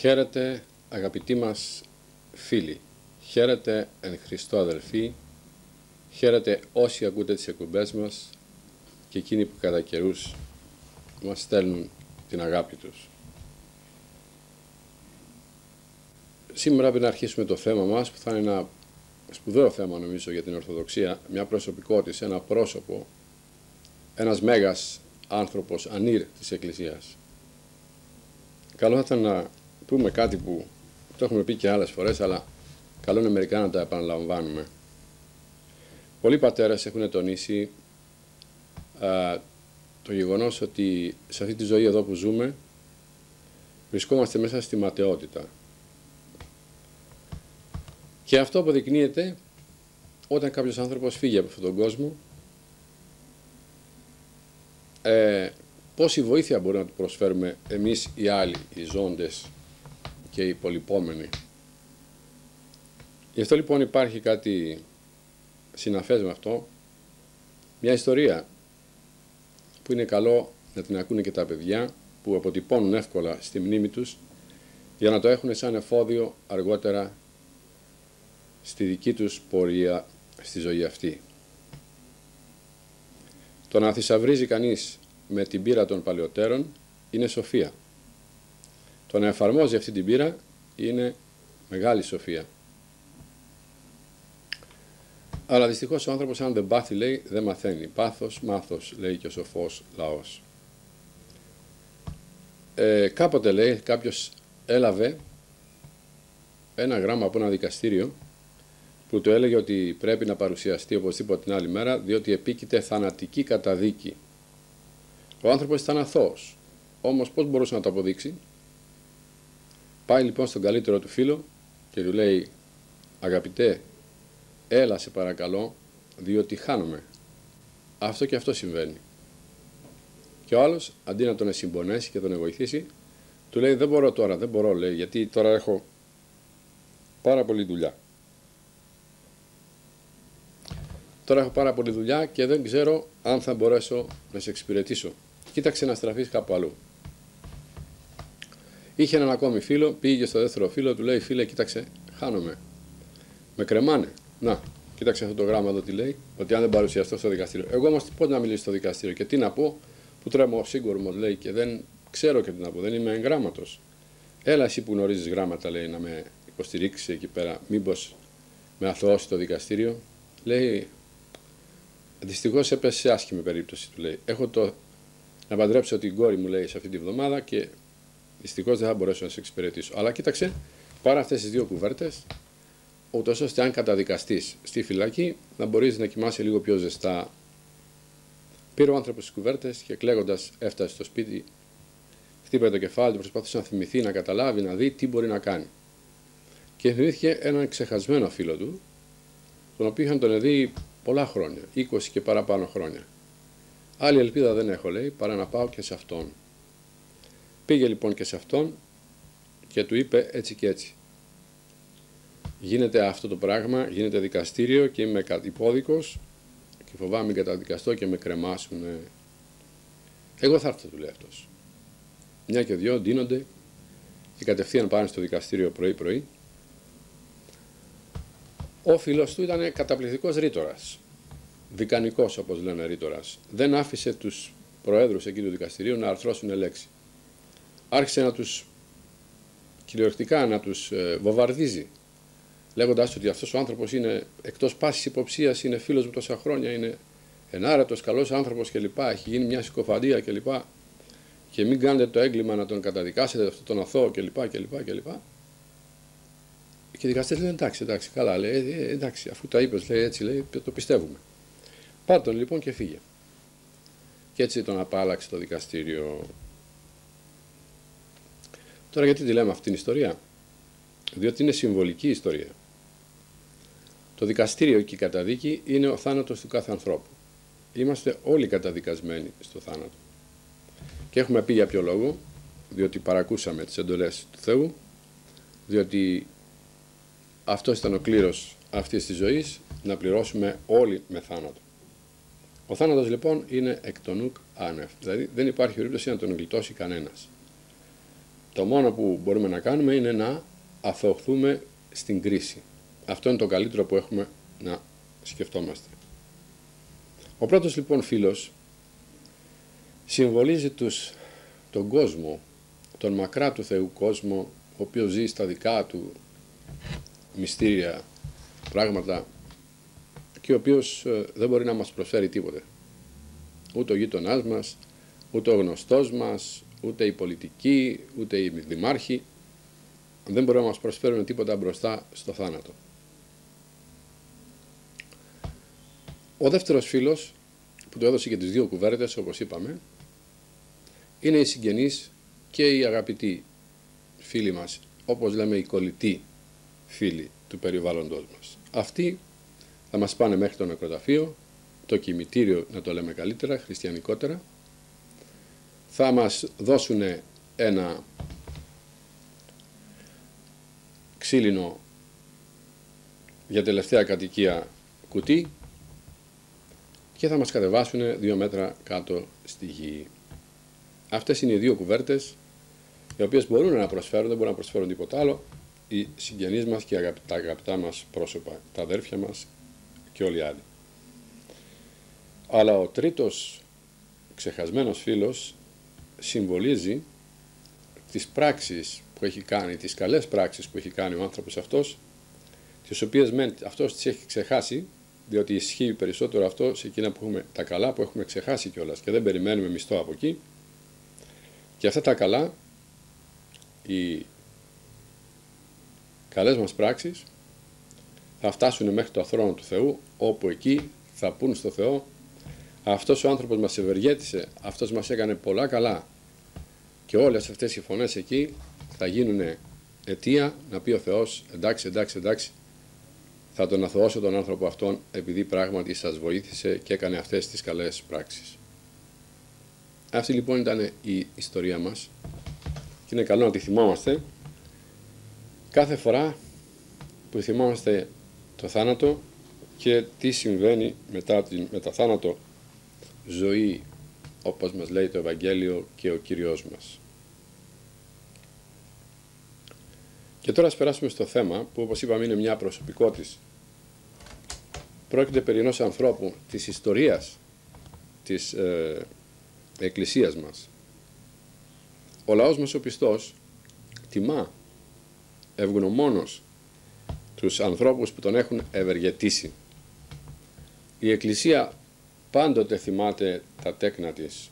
Χαίρετε αγαπητοί μας φίλοι, χαίρετε εν Χριστώ αδελφοί, χαίρετε όσοι ακούτε τις εκπομπές μας και εκείνοι που κατά καιρούς μας στέλνουν την αγάπη τους. Σήμερα πρέπει να αρχίσουμε το θέμα μας που θα είναι ένα σπουδαίο θέμα νομίζω για την Ορθοδοξία, μια προσωπικότητα, ένα πρόσωπο, ένας μέγας άνθρωπος, ανήρ της Εκκλησίας. Καλό θα ήταν να πούμε κάτι που το έχουμε πει και άλλες φορές, αλλά καλό είναι μερικά να τα επαναλαμβάνουμε. Πολλοί πατέρες έχουν τονίσει το γεγονός ότι σε αυτή τη ζωή εδώ που ζούμε βρισκόμαστε μέσα στη ματαιότητα. Και αυτό αποδεικνύεται όταν κάποιος άνθρωπος φύγει από αυτόν τον κόσμο, πόση βοήθεια μπορούμε να του προσφέρουμε εμείς οι άλλοι, οι ζώντες και οι υπολοιπόμενοι. Γι' αυτό λοιπόν υπάρχει κάτι συναφές με αυτό, μια ιστορία που είναι καλό να την ακούνε και τα παιδιά που αποτυπώνουν εύκολα στη μνήμη τους για να το έχουν σαν εφόδιο αργότερα στη δική τους πορεία στη ζωή αυτή. Το να θησαυρίζει κανείς με την πείρα των παλαιότερων είναι σοφία. Το να εφαρμόζει αυτή την πείρα είναι μεγάλη σοφία. Αλλά δυστυχώς ο άνθρωπος αν δεν πάθει, λέει, δεν μαθαίνει. Πάθος, μάθος, λέει και ο σοφός λαός. Κάποτε, λέει, κάποιος έλαβε ένα γράμμα από ένα δικαστήριο που του έλεγε ότι πρέπει να παρουσιαστεί οπωσδήποτε την άλλη μέρα, διότι επίκειται θανατική καταδίκη. Ο άνθρωπος ήταν αθώος, όμως πώς μπορούσε να το αποδείξει? Πάει λοιπόν στον καλύτερο του φίλο και του λέει, αγαπητέ, έλα σε παρακαλώ, διότι χάνομαι. Αυτό και αυτό συμβαίνει. Και ο άλλος, αντί να τον συμπονέσει και τον βοηθήσει, του λέει, δεν μπορώ τώρα, δεν μπορώ, λέει, γιατί τώρα έχω πάρα πολλή δουλειά. Τώρα έχω πάρα πολλή δουλειά και δεν ξέρω αν θα μπορέσω να σε εξυπηρετήσω. Κοίταξε να στραφείς κάπου αλλού. Είχε έναν ακόμη φίλο, πήγε στο δεύτερο φίλο, του λέει, φίλε, κοίταξε, χάνομαι. Με κρεμάνε. Να, κοίταξε αυτό το γράμμα εδώ τι λέει, ότι αν δεν παρουσιαστώ στο δικαστήριο. Εγώ όμως πώς να μιλήσω στο δικαστήριο και τι να πω, που τρέμω σύγκορμος, λέει, και δεν ξέρω και τι να πω, δεν είμαι εγγράμματος. Έλα εσύ που γνωρίζεις γράμματα, λέει, να με υποστηρίξει εκεί πέρα, μήπως με αθωώσει το δικαστήριο. Λέει, δυστυχώς έπεσε σε άσχημη περίπτωση, του λέει. Έχω να παντρέψω την κόρη μου, λέει, σε αυτή τη βδομάδα και δυστυχώς δεν θα μπορέσω να σε εξυπηρετήσω. Αλλά κοίταξε, πάρε αυτές τις δύο κουβέρτες, ούτως ώστε αν καταδικαστείς στη φυλακή να μπορείς να κοιμάσαι λίγο πιο ζεστά. Πήρε ο άνθρωπος τις κουβέρτες και κλαίγοντας έφτασε στο σπίτι, χτύπησε το κεφάλι του, προσπάθησε να θυμηθεί, να καταλάβει, να δει τι μπορεί να κάνει. Και θυμήθηκε έναν ξεχασμένο φίλο του, τον οποίο είχαν τον δει πολλά χρόνια, 20 και παραπάνω χρόνια. Άλλη ελπίδα δεν έχω, λέει, παρά να πάω και σε αυτόν. Πήγε λοιπόν και σε αυτόν και του είπε έτσι και έτσι. Γίνεται αυτό το πράγμα, γίνεται δικαστήριο και είμαι υπόδικος και φοβάμαι μην καταδικαστώ και με κρεμάσουνε. Εγώ θα έρθω, του λέει αυτός. Μια και δυο ντύνονται και κατευθείαν πάνε στο δικαστήριο πρωί-πρωί. Ο φίλος του ήταν καταπληκτικός ρήτορας, δικανικός όπως λένε ρήτορας. Δεν άφησε τους προέδρους εκεί του δικαστηρίου να αρθρώσουν λέξη. Άρχισε να τους κυριολεκτικά να τους βομβαρδίζει, λέγοντας ότι αυτός ο άνθρωπος είναι εκτός πάσης υποψίας, είναι φίλος μου τόσα χρόνια, είναι ενάρετος, καλός άνθρωπος κλπ. Έχει γίνει μια συκοφαντία κλπ. Και μην κάνετε το έγκλημα να τον καταδικάσετε αυτόν τον αθώο κλπ. Και οι δικαστές λένε εντάξει, καλά, λέει, εντάξει, αφού τα είπες, λέει, έτσι, λέει, το πιστεύουμε. Πάρ' τον λοιπόν και φύγε. Και έτσι τον απάλλαξε το δικαστήριο. Τώρα γιατί τη λέμε αυτή την ιστορία? Διότι είναι συμβολική ιστορία. Το δικαστήριο και η καταδίκη είναι ο θάνατος του κάθε ανθρώπου. Είμαστε όλοι καταδικασμένοι στο θάνατο. Και έχουμε πει για ποιο λόγο? Διότι παρακούσαμε τις εντολές του Θεού, διότι αυτός ήταν ο κλήρος αυτής της ζωής, να πληρώσουμε όλοι με θάνατο. Ο θάνατος λοιπόν είναι εκ των ουκ άνευ, δηλαδή δεν υπάρχει περίπτωση να τον γλιτώσει κανένας. Το μόνο που μπορούμε να κάνουμε είναι να αθωωθούμε στην κρίση. Αυτό είναι το καλύτερο που έχουμε να σκεφτόμαστε. Ο πρώτος λοιπόν φίλος συμβολίζει τον κόσμο, τον μακρά του Θεού κόσμο, ο οποίος ζει στα δικά του μυστήρια πράγματα και ο οποίος δεν μπορεί να μας προσφέρει τίποτε. Ούτε ο γείτονάς μας, ούτε ο γνωστός μας, ούτε οι πολιτικοί, ούτε οι δημάρχοι δεν μπορούν να μας προσφέρουν τίποτα μπροστά στο θάνατο. Ο δεύτερος φίλος που του έδωσε και τις δύο κουβέρτες, όπως είπαμε, είναι οι συγγενείς και οι αγαπητοί φίλοι μας, όπως λέμε οι κολλητοί φίλοι του περιβάλλοντος μας. Αυτοί θα μας πάνε μέχρι το νεκροταφείο, το κημητήριο να το λέμε καλύτερα, χριστιανικότερα, θα μας δώσουν ένα ξύλινο για τελευταία κατοικία κουτί και θα μας κατεβάσουν 2 μέτρα κάτω στη γη. Αυτές είναι οι δύο κουβέρτες οι οποίες μπορούν να προσφέρουν, δεν μπορούν να προσφέρουν τίποτα άλλο, οι συγγενείς μας και τα αγαπητά μας πρόσωπα, τα αδέρφια μας και όλοι οι άλλοι. Αλλά ο τρίτος ξεχασμένος φίλος συμβολίζει τις πράξεις που έχει κάνει, τις καλές πράξεις που έχει κάνει ο άνθρωπος αυτός, τις οποίες αυτός τις έχει ξεχάσει, διότι ισχύει περισσότερο αυτό σε εκείνα που έχουμε, τα καλά που έχουμε ξεχάσει κιόλας και δεν περιμένουμε μισθό από εκεί. Και αυτά τα καλά, οι καλές μας πράξεις θα φτάσουν μέχρι το θρόνο του Θεού, όπου εκεί θα πούν στο Θεό: αυτός ο άνθρωπος μας ευεργέτησε, αυτός μας έκανε πολλά καλά. Και όλες αυτές οι φωνές εκεί θα γίνουν αιτία να πει ο Θεός: εντάξει, θα τον αθωώσω τον άνθρωπο αυτόν, επειδή πράγματι σας βοήθησε και έκανε αυτές τις καλές πράξεις. Αυτή λοιπόν ήταν η ιστορία μας και είναι καλό να τη θυμόμαστε κάθε φορά που θυμόμαστε το θάνατο και τι συμβαίνει μετά την μεταθάνατο ζωή, όπως μας λέει το Ευαγγέλιο και ο Κύριος μας. Και τώρα ας περάσουμε στο θέμα που, όπως είπαμε, είναι μια προσωπικότητα. Πρόκειται περί ενός ανθρώπου της ιστορίας της Εκκλησίας μας. Ο λαός μας ο πιστός τιμά ευγνωμόνος τους ανθρώπους που τον έχουν ευεργετήσει. Η Εκκλησία πάντοτε θυμάται τα τέκνα της.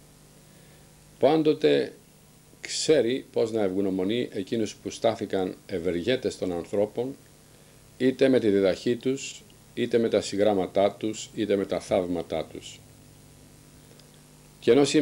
Πάντοτε ξέρει πώς να ευγνωμονεί εκείνους που στάθηκαν ευεργέτες των ανθρώπων, είτε με τη διδαχή τους, είτε με τα συγγράμματά τους, είτε με τα θαύματά τους. Και ενώ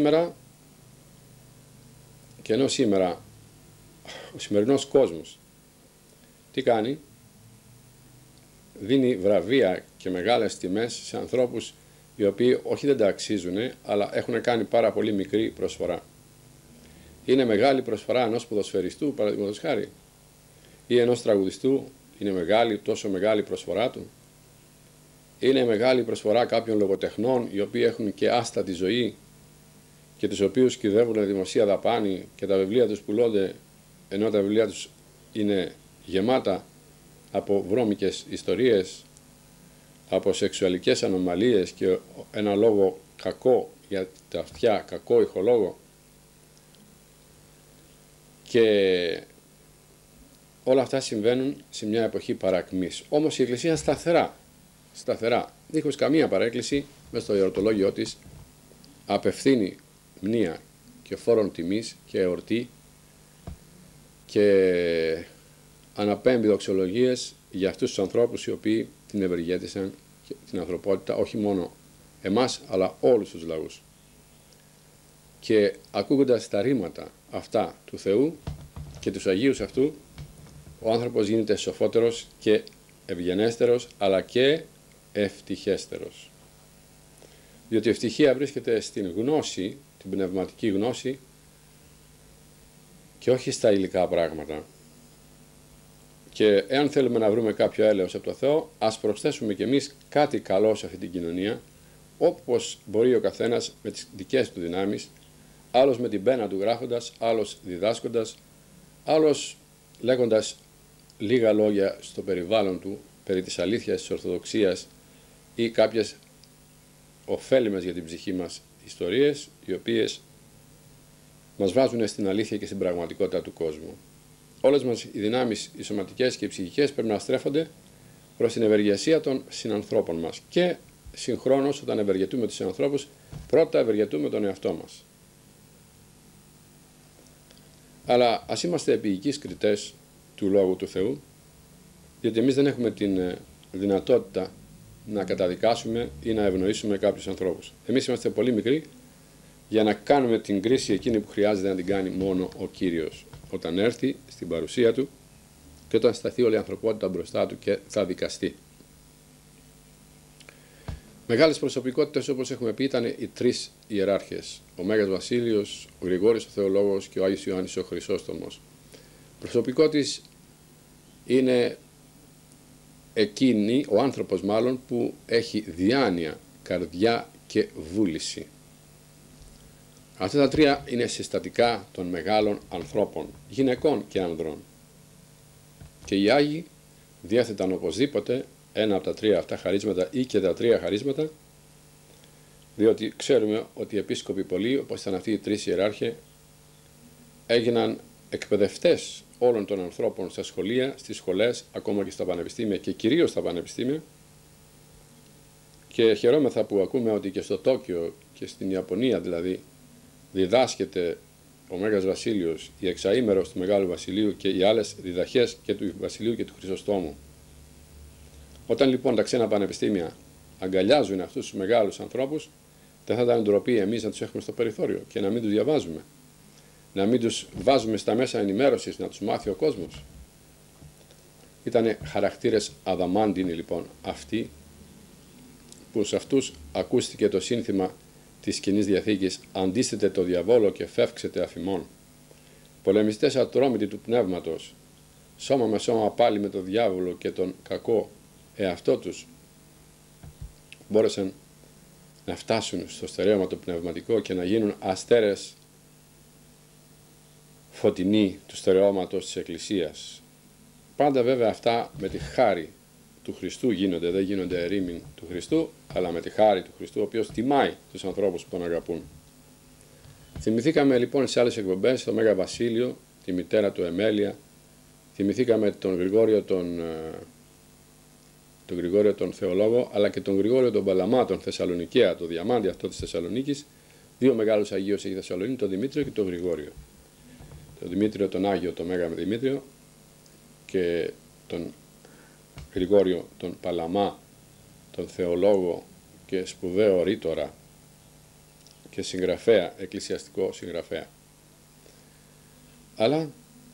σήμερα ο σημερινός κόσμος τι κάνει? Δίνει βραβεία και μεγάλες τιμές σε ανθρώπους οι οποίοι όχι δεν τα αξίζουν, αλλά έχουν κάνει πάρα πολύ μικρή προσφορά. Είναι μεγάλη προσφορά ενός ποδοσφαιριστού, παραδείγματος χάρη, ή ενός τραγουδιστού, είναι τόσο μεγάλη προσφορά του. Είναι μεγάλη προσφορά κάποιων λογοτεχνών, οι οποίοι έχουν και άστατη ζωή και τους οποίους κυδεύουν δημοσία δαπάνη και τα βιβλία τους πουλώνται, ενώ τα βιβλία τους είναι γεμάτα από βρώμικες ιστορίες, από σεξουαλικές ανομαλίες και ένα λόγο κακό για τα αυτιά, κακό ηχολόγο. Και όλα αυτά συμβαίνουν σε μια εποχή παρακμής. Όμως η Εκκλησία σταθερά, δίχως καμία παρέκκληση, μες στο εορτολόγιο της, απευθύνει μνήα και φόρον τιμής και εορτή και αναπέμπει δοξολογίες για αυτούς τους ανθρώπους οι οποίοι την ευεργέτησαν και την ανθρωπότητα, όχι μόνο εμάς αλλά όλους τους λαούς. Και ακούγοντας τα ρήματα αυτά του Θεού και τους Αγίους αυτού, ο άνθρωπος γίνεται σοφότερος και ευγενέστερος, αλλά και ευτυχέστερος. Διότι η ευτυχία βρίσκεται στην γνώση, την πνευματική γνώση, και όχι στα υλικά πράγματα. Και εάν θέλουμε να βρούμε κάποιο έλεος από το Θεό, ας προσθέσουμε κι εμείς κάτι καλό σε αυτή την κοινωνία, όπως μπορεί ο καθένας με τις δικές του δυνάμεις, άλλος με την πένα του γράφοντας, άλλος διδάσκοντας, Άλλος, λέγοντας λίγα λόγια στο περιβάλλον του περί της αλήθειας της Ορθοδοξίας ή κάποιες ωφέλιμες για την ψυχή μας ιστορίες, οι οποίες μας βάζουν στην αλήθεια και στην πραγματικότητα του κόσμου. Όλες μας οι δυνάμεις, οι σωματικές και οι ψυχικές, πρέπει να στρέφονται προς την ευεργεσία των συνανθρώπων μας. Και συγχρόνως, όταν ευεργετούμε τους συνανθρώπους, πρώτα ευεργετούμε τον εαυτό μας. Αλλά ας είμαστε επίοικείς κριτές του Λόγου του Θεού, διότι εμείς δεν έχουμε την δυνατότητα να καταδικάσουμε ή να ευνοήσουμε κάποιους ανθρώπους. Εμείς είμαστε πολύ μικροί για να κάνουμε την κρίση εκείνη που χρειάζεται να την κάνει μόνο ο Κύριος, όταν έρθει στην παρουσία Του και όταν σταθεί όλη η ανθρωπότητα μπροστά Του και θα δικαστεί. Μεγάλες προσωπικότητες, όπως έχουμε πει, ήταν οι τρεις ιεράρχες, ο Μέγας Βασίλειος, ο Γρηγόρης ο Θεολόγος και ο Άγιος Ιωάννης ο Χρυσόστομος. Προσωπικότης είναι εκείνη, ο άνθρωπος μάλλον, που έχει διάνοια, καρδιά και βούληση. Αυτά τα τρία είναι συστατικά των μεγάλων ανθρώπων, γυναικών και ανδρών. Και οι Άγιοι διέθεταν οπωσδήποτε ένα από τα τρία αυτά χαρίσματα ή και τα τρία χαρίσματα, διότι ξέρουμε ότι οι επίσκοποι πολλοί, όπως ήταν αυτοί οι τρεις ιεράρχοι, έγιναν εκπαιδευτές όλων των ανθρώπων στα σχολεία, στις σχολές, ακόμα και στα πανεπιστήμια και κυρίως στα πανεπιστήμια. Και χαιρόμεθα που ακούμε ότι και στο Τόκιο και στην Ιαπωνία δηλαδή διδάσκεται ο Μέγας Βασίλειος, η εξαήμερος του Μεγάλου Βασιλείου και οι άλλες διδαχές και του Βασιλείου και του Χρυσοστόμου. Όταν λοιπόν τα ξένα πανεπιστήμια αγκαλιάζουν αυτούς τους μεγάλους ανθρώπους, δεν θα ήταν ντροπή εμείς να τους έχουμε στο περιθώριο και να μην τους διαβάζουμε, να μην τους βάζουμε στα μέσα ενημέρωσης, να τους μάθει ο κόσμος. Ήτανε χαρακτήρες αδαμάντινοι λοιπόν αυτοί, που σε αυτούς ακούστηκε το σύνθημα της Καινής Διαθήκης «Αντίστητε το διαβόλο και φεύξετε αφημών». Πολεμιστές ατρόμητοι του πνεύματος, σώμα με σώμα πάλι με το διάβολο και τον κακό εαυτό τους, μπόρεσαν να φτάσουν στο στερέωμα το πνευματικό και να γίνουν αστέρες φωτεινοί του στερεώματος της Εκκλησίας. Πάντα βέβαια αυτά με τη χάρη του Χριστού γίνονται, δεν γίνονται ερήμην του Χριστού, αλλά με τη χάρη του Χριστού, ο οποίος τιμάει τους ανθρώπους που τον αγαπούν. Θυμηθήκαμε λοιπόν σε άλλες εκπομπές τον Μέγα Βασίλειο, τη μητέρα του Εμέλεια, θυμηθήκαμε τον Γρηγόριο τον Θεολόγο, αλλά και τον Γρηγόριο τον Παλαμά, τον Θεσσαλονικαία, το διαμάντι αυτό της Θεσσαλονίκης. Δύο μεγάλους Αγίους έχει η Θεσσαλονίκη, τον Δημήτριο και τον Γρηγόριο. Τον Δημήτριο τον Άγιο, τον Μέγα Δημήτριο, και τον Γρηγόριο τον Παλαμά, τον Θεολόγο και σπουδαίο ρήτορα και συγγραφέα, εκκλησιαστικό συγγραφέα. Αλλά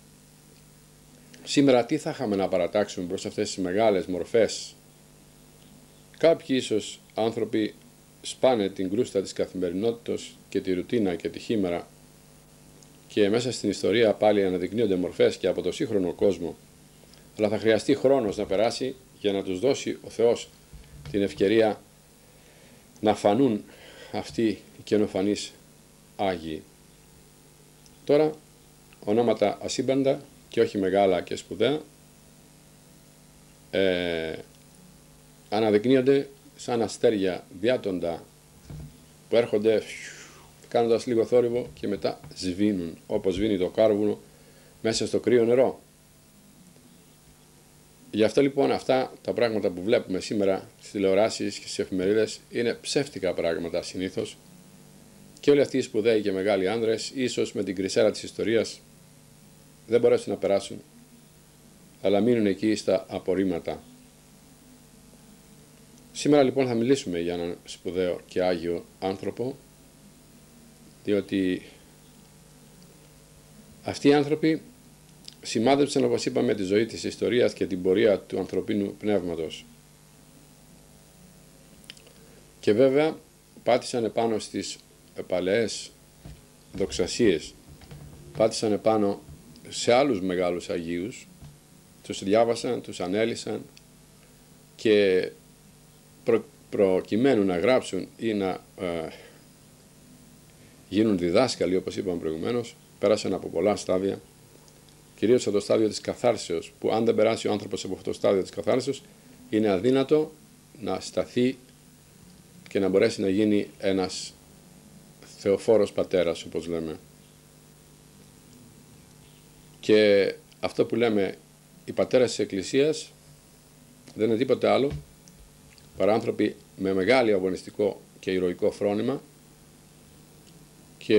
σήμερα τι θα είχαμε να παρατάξουμε προς αυτές τις μεγάλες μορφές? Κάποιοι ίσως άνθρωποι σπάνε την κρούστα της καθημερινότητας και τη ρουτίνα και τη χήμερα και μέσα στην ιστορία πάλι αναδεικνύονται μορφές και από το σύγχρονο κόσμο, αλλά θα χρειαστεί χρόνος να περάσει για να τους δώσει ο Θεός την ευκαιρία να φανούν αυτοί οι καινοφανείς Άγιοι. Τώρα ονόματα ασύμπαντα και όχι μεγάλα και σπουδαία αναδεικνύονται σαν αστέρια διάτοντα που έρχονται κάνοντας λίγο θόρυβο και μετά σβήνουν, όπως σβήνει το κάρβουνο μέσα στο κρύο νερό. Γι' αυτό λοιπόν αυτά τα πράγματα που βλέπουμε σήμερα στις τηλεοράσεις και στις εφημερίδες είναι ψεύτικα πράγματα συνήθως, και όλοι αυτοί οι σπουδαίοι και μεγάλοι άνδρες ίσως με την κρυσέρα της ιστορίας δεν μπορέσουν να περάσουν, αλλά μείνουν εκεί στα απορρίμματα. Σήμερα λοιπόν θα μιλήσουμε για έναν σπουδαίο και άγιο άνθρωπο, διότι αυτοί οι άνθρωποι σημάδεψαν, όπως είπαμε, τη ζωή της ιστορίας και την πορεία του ανθρωπίνου πνεύματος. Και βέβαια πάτησαν επάνω στις παλαιές δοξασίες, πάτησαν επάνω σε άλλους μεγάλους Αγίους, τους διάβασαν, τους ανέλυσαν και προκειμένου να γράψουν ή να γίνουν διδάσκαλοι, όπως είπαμε προηγουμένως, πέρασαν από πολλά στάδια κυρίως από το στάδιο της καθάρσεως, που αν δεν περάσει ο άνθρωπος από αυτό το στάδιο της καθάρσεως, είναι αδύνατο να σταθεί και να μπορέσει να γίνει ένας θεοφόρος πατέρας, όπως λέμε. Και αυτό που λέμε οι πατέρες της Εκκλησίας δεν είναι τίποτε άλλο παρά άνθρωποι με μεγάλο αγωνιστικό και ηρωικό φρόνημα, και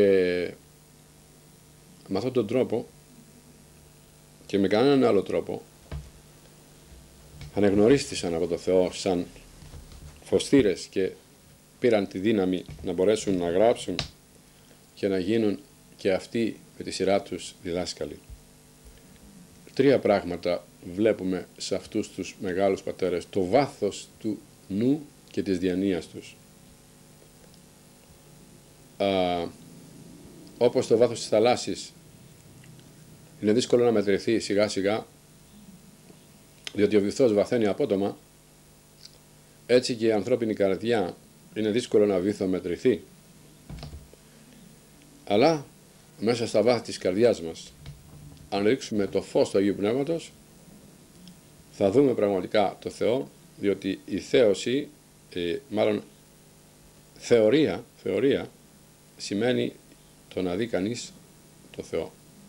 με αυτόν τον τρόπο και με κανέναν άλλο τρόπο αναγνωρίστησαν από το Θεό σαν φωστήρες και πήραν τη δύναμη να μπορέσουν να γράψουν και να γίνουν και αυτοί με τη σειρά τους διδάσκαλοι. Τρία πράγματα βλέπουμε σε αυτούς τους μεγάλους πατέρες: το βάθος του νου και της διανοίας τους. Όπως το βάθος της θαλάσσης είναι δύσκολο να μετρηθεί σιγά σιγά, διότι ο βυθός βαθαίνει απότομα, έτσι και η ανθρώπινη καρδιά είναι δύσκολο να βυθομετρηθεί. Αλλά μέσα στα βάθη της καρδιάς μας, αν ρίξουμε το φως του Αγίου Πνεύματος, θα δούμε πραγματικά το Θεό, διότι η θέωση, μάλλον θεωρία σημαίνει το να δει κανείς το Θεό.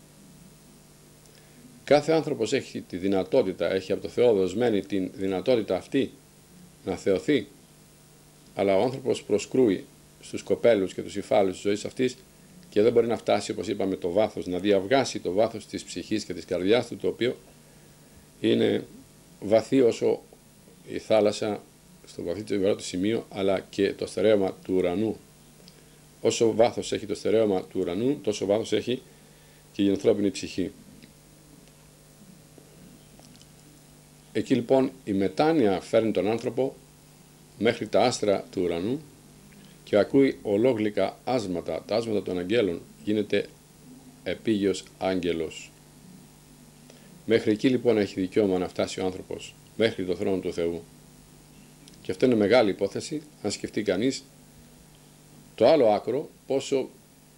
Κάθε άνθρωπος έχει τη δυνατότητα, έχει από το Θεό δοσμένη την δυνατότητα αυτή να θεωθεί, αλλά ο άνθρωπος προσκρούει στους κοπέλους και τους υφάλους της ζωής αυτής και δεν μπορεί να φτάσει, όπως είπαμε, το βάθος, να διαβγάσει το βάθος της ψυχής και της καρδιάς του, το οποίο είναι βαθύ όσο η θάλασσα στο βαθύ του σημείο, αλλά και το στερέωμα του ουρανού. Όσο βάθος έχει το στερέωμα του ουρανού, τόσο βάθος έχει και η ανθρώπινη ψυχή. Εκεί λοιπόν η μετάνοια φέρνει τον άνθρωπο μέχρι τα άστρα του ουρανού και ακούει ολόγλυκα άσματα, τα άσματα των αγγέλων, γίνεται επίγειος άγγελος. Μέχρι εκεί λοιπόν έχει δικαίωμα να φτάσει ο άνθρωπος, μέχρι το θρόνο του Θεού. Και αυτό είναι μεγάλη υπόθεση, αν σκεφτεί κανείς το άλλο άκρο, πόσο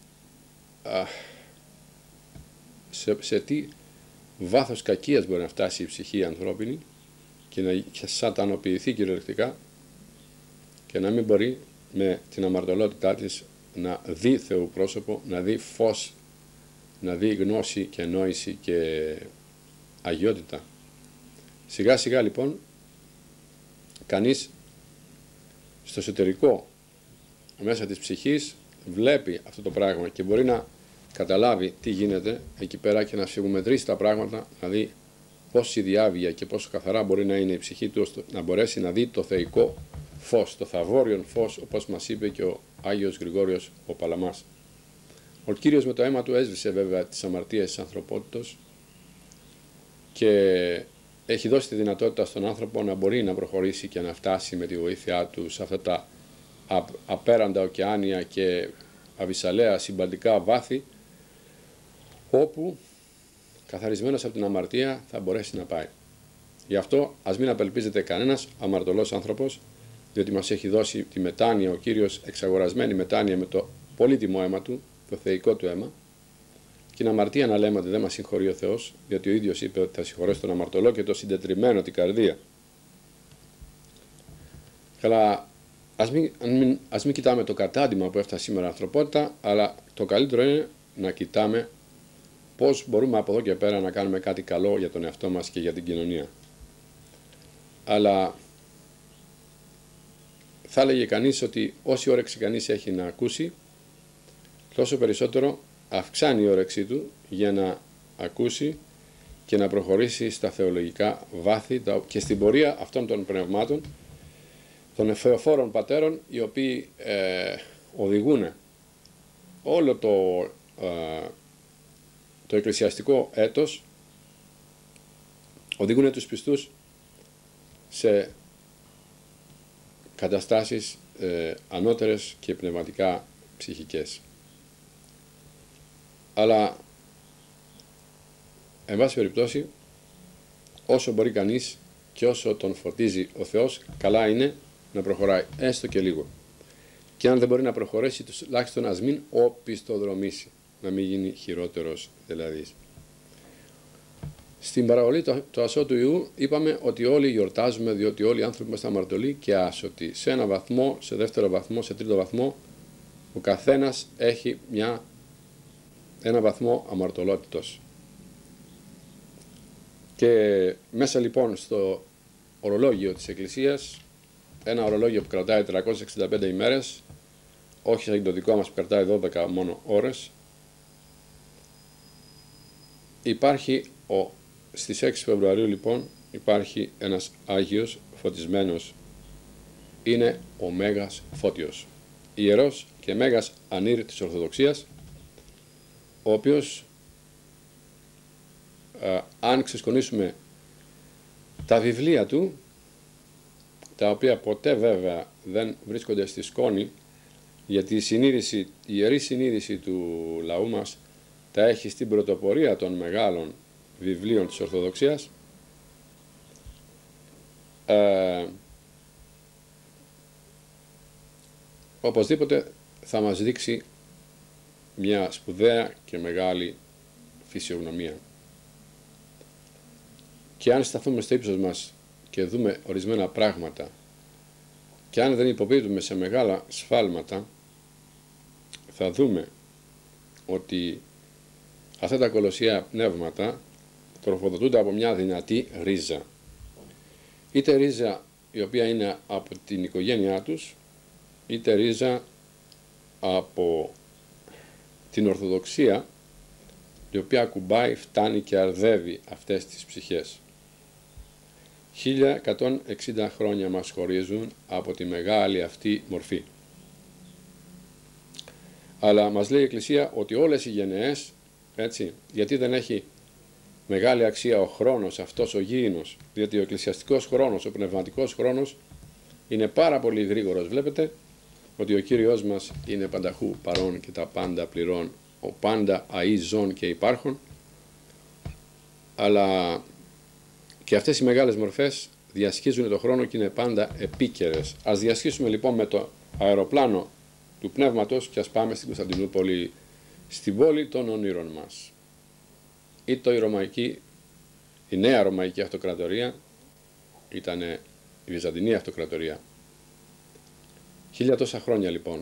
σε τι βάθος κακίας μπορεί να φτάσει η ψυχή ανθρώπινη και να σατανοποιηθεί κυριολεκτικά και να μην μπορεί με την αμαρτωλότητά της να δει Θεού πρόσωπο, να δει φως, να δει γνώση και νόηση και αγιότητα. Σιγά σιγά λοιπόν κανείς στο εσωτερικό μέσα της ψυχής βλέπει αυτό το πράγμα και μπορεί να καταλάβει τι γίνεται εκεί πέρα και να σιγομετρήσει τα πράγματα, να δει πόση διάβγεια και πόσο καθαρά μπορεί να είναι η ψυχή του, να μπορέσει να δει το θεϊκό φως, το θαβόριον φως, όπως μας είπε και ο Άγιος Γρηγόριος ο Παλαμάς. Ο Κύριος με το αίμα του έσβησε βέβαια τις αμαρτίες της ανθρωπότητος και έχει δώσει τη δυνατότητα στον άνθρωπο να μπορεί να προχωρήσει και να φτάσει με τη βοήθειά του σε αυτά τα απέραντα ωκεάνια και αβυσσαλαία συμπαντικά βάθη, όπου καθαρισμένος από την αμαρτία θα μπορέσει να πάει. Γι' αυτό ας μην απελπίζεται κανένας αμαρτωλός άνθρωπος, διότι μας έχει δώσει τη μετάνοια ο Κύριος, εξαγορασμένη μετάνοια με το πολύτιμο αίμα του, το θεϊκό του αίμα, και την αμαρτία να λέμε ότι δεν μας συγχωρεί ο Θεός, διότι ο ίδιος είπε ότι θα συγχωρέσει τον αμαρτωλό και το συντετριμένο την καρδία. Αλλά ας μην κοιτάμε το κατάντημα που έφτασε σήμερα η ανθρωπότητα, αλλά το καλύτερο είναι να κοιτάμε πώς μπορούμε από εδώ και πέρα να κάνουμε κάτι καλό για τον εαυτό μας και για την κοινωνία. Αλλά θα έλεγε κανείς ότι όση όρεξη κανείς έχει να ακούσει, τόσο περισσότερο αυξάνει η όρεξή του για να ακούσει και να προχωρήσει στα θεολογικά βάθη και στην πορεία αυτών των πνευμάτων, των θεοφόρων πατέρων, οι οποίοι οδηγούν όλο το εκκλησιαστικό έτος, οδηγούν τους πιστούς σε καταστάσεις ανώτερες και πνευματικά ψυχικές. Αλλά, εν πάση περιπτώσει, όσο μπορεί κανείς και όσο τον φωτίζει ο Θεός, καλά είναι να προχωράει, έστω και λίγο. Και αν δεν μπορεί να προχωρήσει, τουλάχιστον ας μην οπισθοδρομήσει, να μην γίνει χειρότερος δηλαδή. Στην παραβολή του ασώτου Ιού είπαμε ότι όλοι γιορτάζουμε, διότι όλοι οι άνθρωποι είμαστε αμαρτωλοί και άσωτοι. Σε ένα βαθμό, σε δεύτερο βαθμό, σε τρίτο βαθμό, ο καθένας έχει ένα βαθμό αμαρτωλότητος. Και μέσα λοιπόν στο ορολόγιο της Εκκλησίας, ένα ορολόγιο που κρατάει 365 ημέρες, όχι σαν το δικό μας που κρατάει 12 μόνο ώρες, υπάρχει στις 6 Φεβρουαρίου λοιπόν υπάρχει ένας Άγιος φωτισμένος, είναι ο Μέγας Φώτιος, ιερός και Μέγας Ανήρ της Ορθοδοξίας, ο οποίος αν ξεσκονίσουμε τα βιβλία του, τα οποία ποτέ βέβαια δεν βρίσκονται στη σκόνη, γιατί η ιερή συνείδηση του λαού μας τα έχει στην πρωτοπορία των μεγάλων βιβλίων της Ορθοδοξίας, οπωσδήποτε θα μας δείξει μια σπουδαία και μεγάλη φυσιογνωμία. Και αν σταθούμε στο ύψος μας και δούμε ορισμένα πράγματα και αν δεν υποπίπτουμε σε μεγάλα σφάλματα, θα δούμε ότι αυτά τα κολοσσιαία πνεύματα τροφοδοτούνται από μια δυνατή ρίζα. Είτε ρίζα η οποία είναι από την οικογένειά τους, είτε ρίζα από την Ορθοδοξία, η οποία ακουμπάει, φτάνει και αρδεύει αυτές τις ψυχές. 1160 χρόνια μας χωρίζουν από τη μεγάλη αυτή μορφή. Αλλά μας λέει η Εκκλησία ότι όλες οι γενναίες, έτσι, γιατί δεν έχει μεγάλη αξία ο χρόνος αυτός ο γήινος, διότι ο εκκλησιαστικός χρόνος, ο πνευματικός χρόνος είναι πάρα πολύ γρήγορος. Βλέπετε ότι ο Κύριος μας είναι πανταχού παρών και τα πάντα πληρών, ο πάντα αΐζων και υπάρχων, αλλά και αυτές οι μεγάλες μορφές διασχίζουν το χρόνο και είναι πάντα επίκαιρες. Ας διασχίσουμε λοιπόν με το αεροπλάνο του πνεύματος και ας πάμε στην Κωνσταντινούπολη, στην πόλη των ονείρων μας. Η νέα Ρωμαϊκή Αυτοκρατορία ήταν η Βυζαντινή Αυτοκρατορία. 1000 τόσα χρόνια λοιπόν.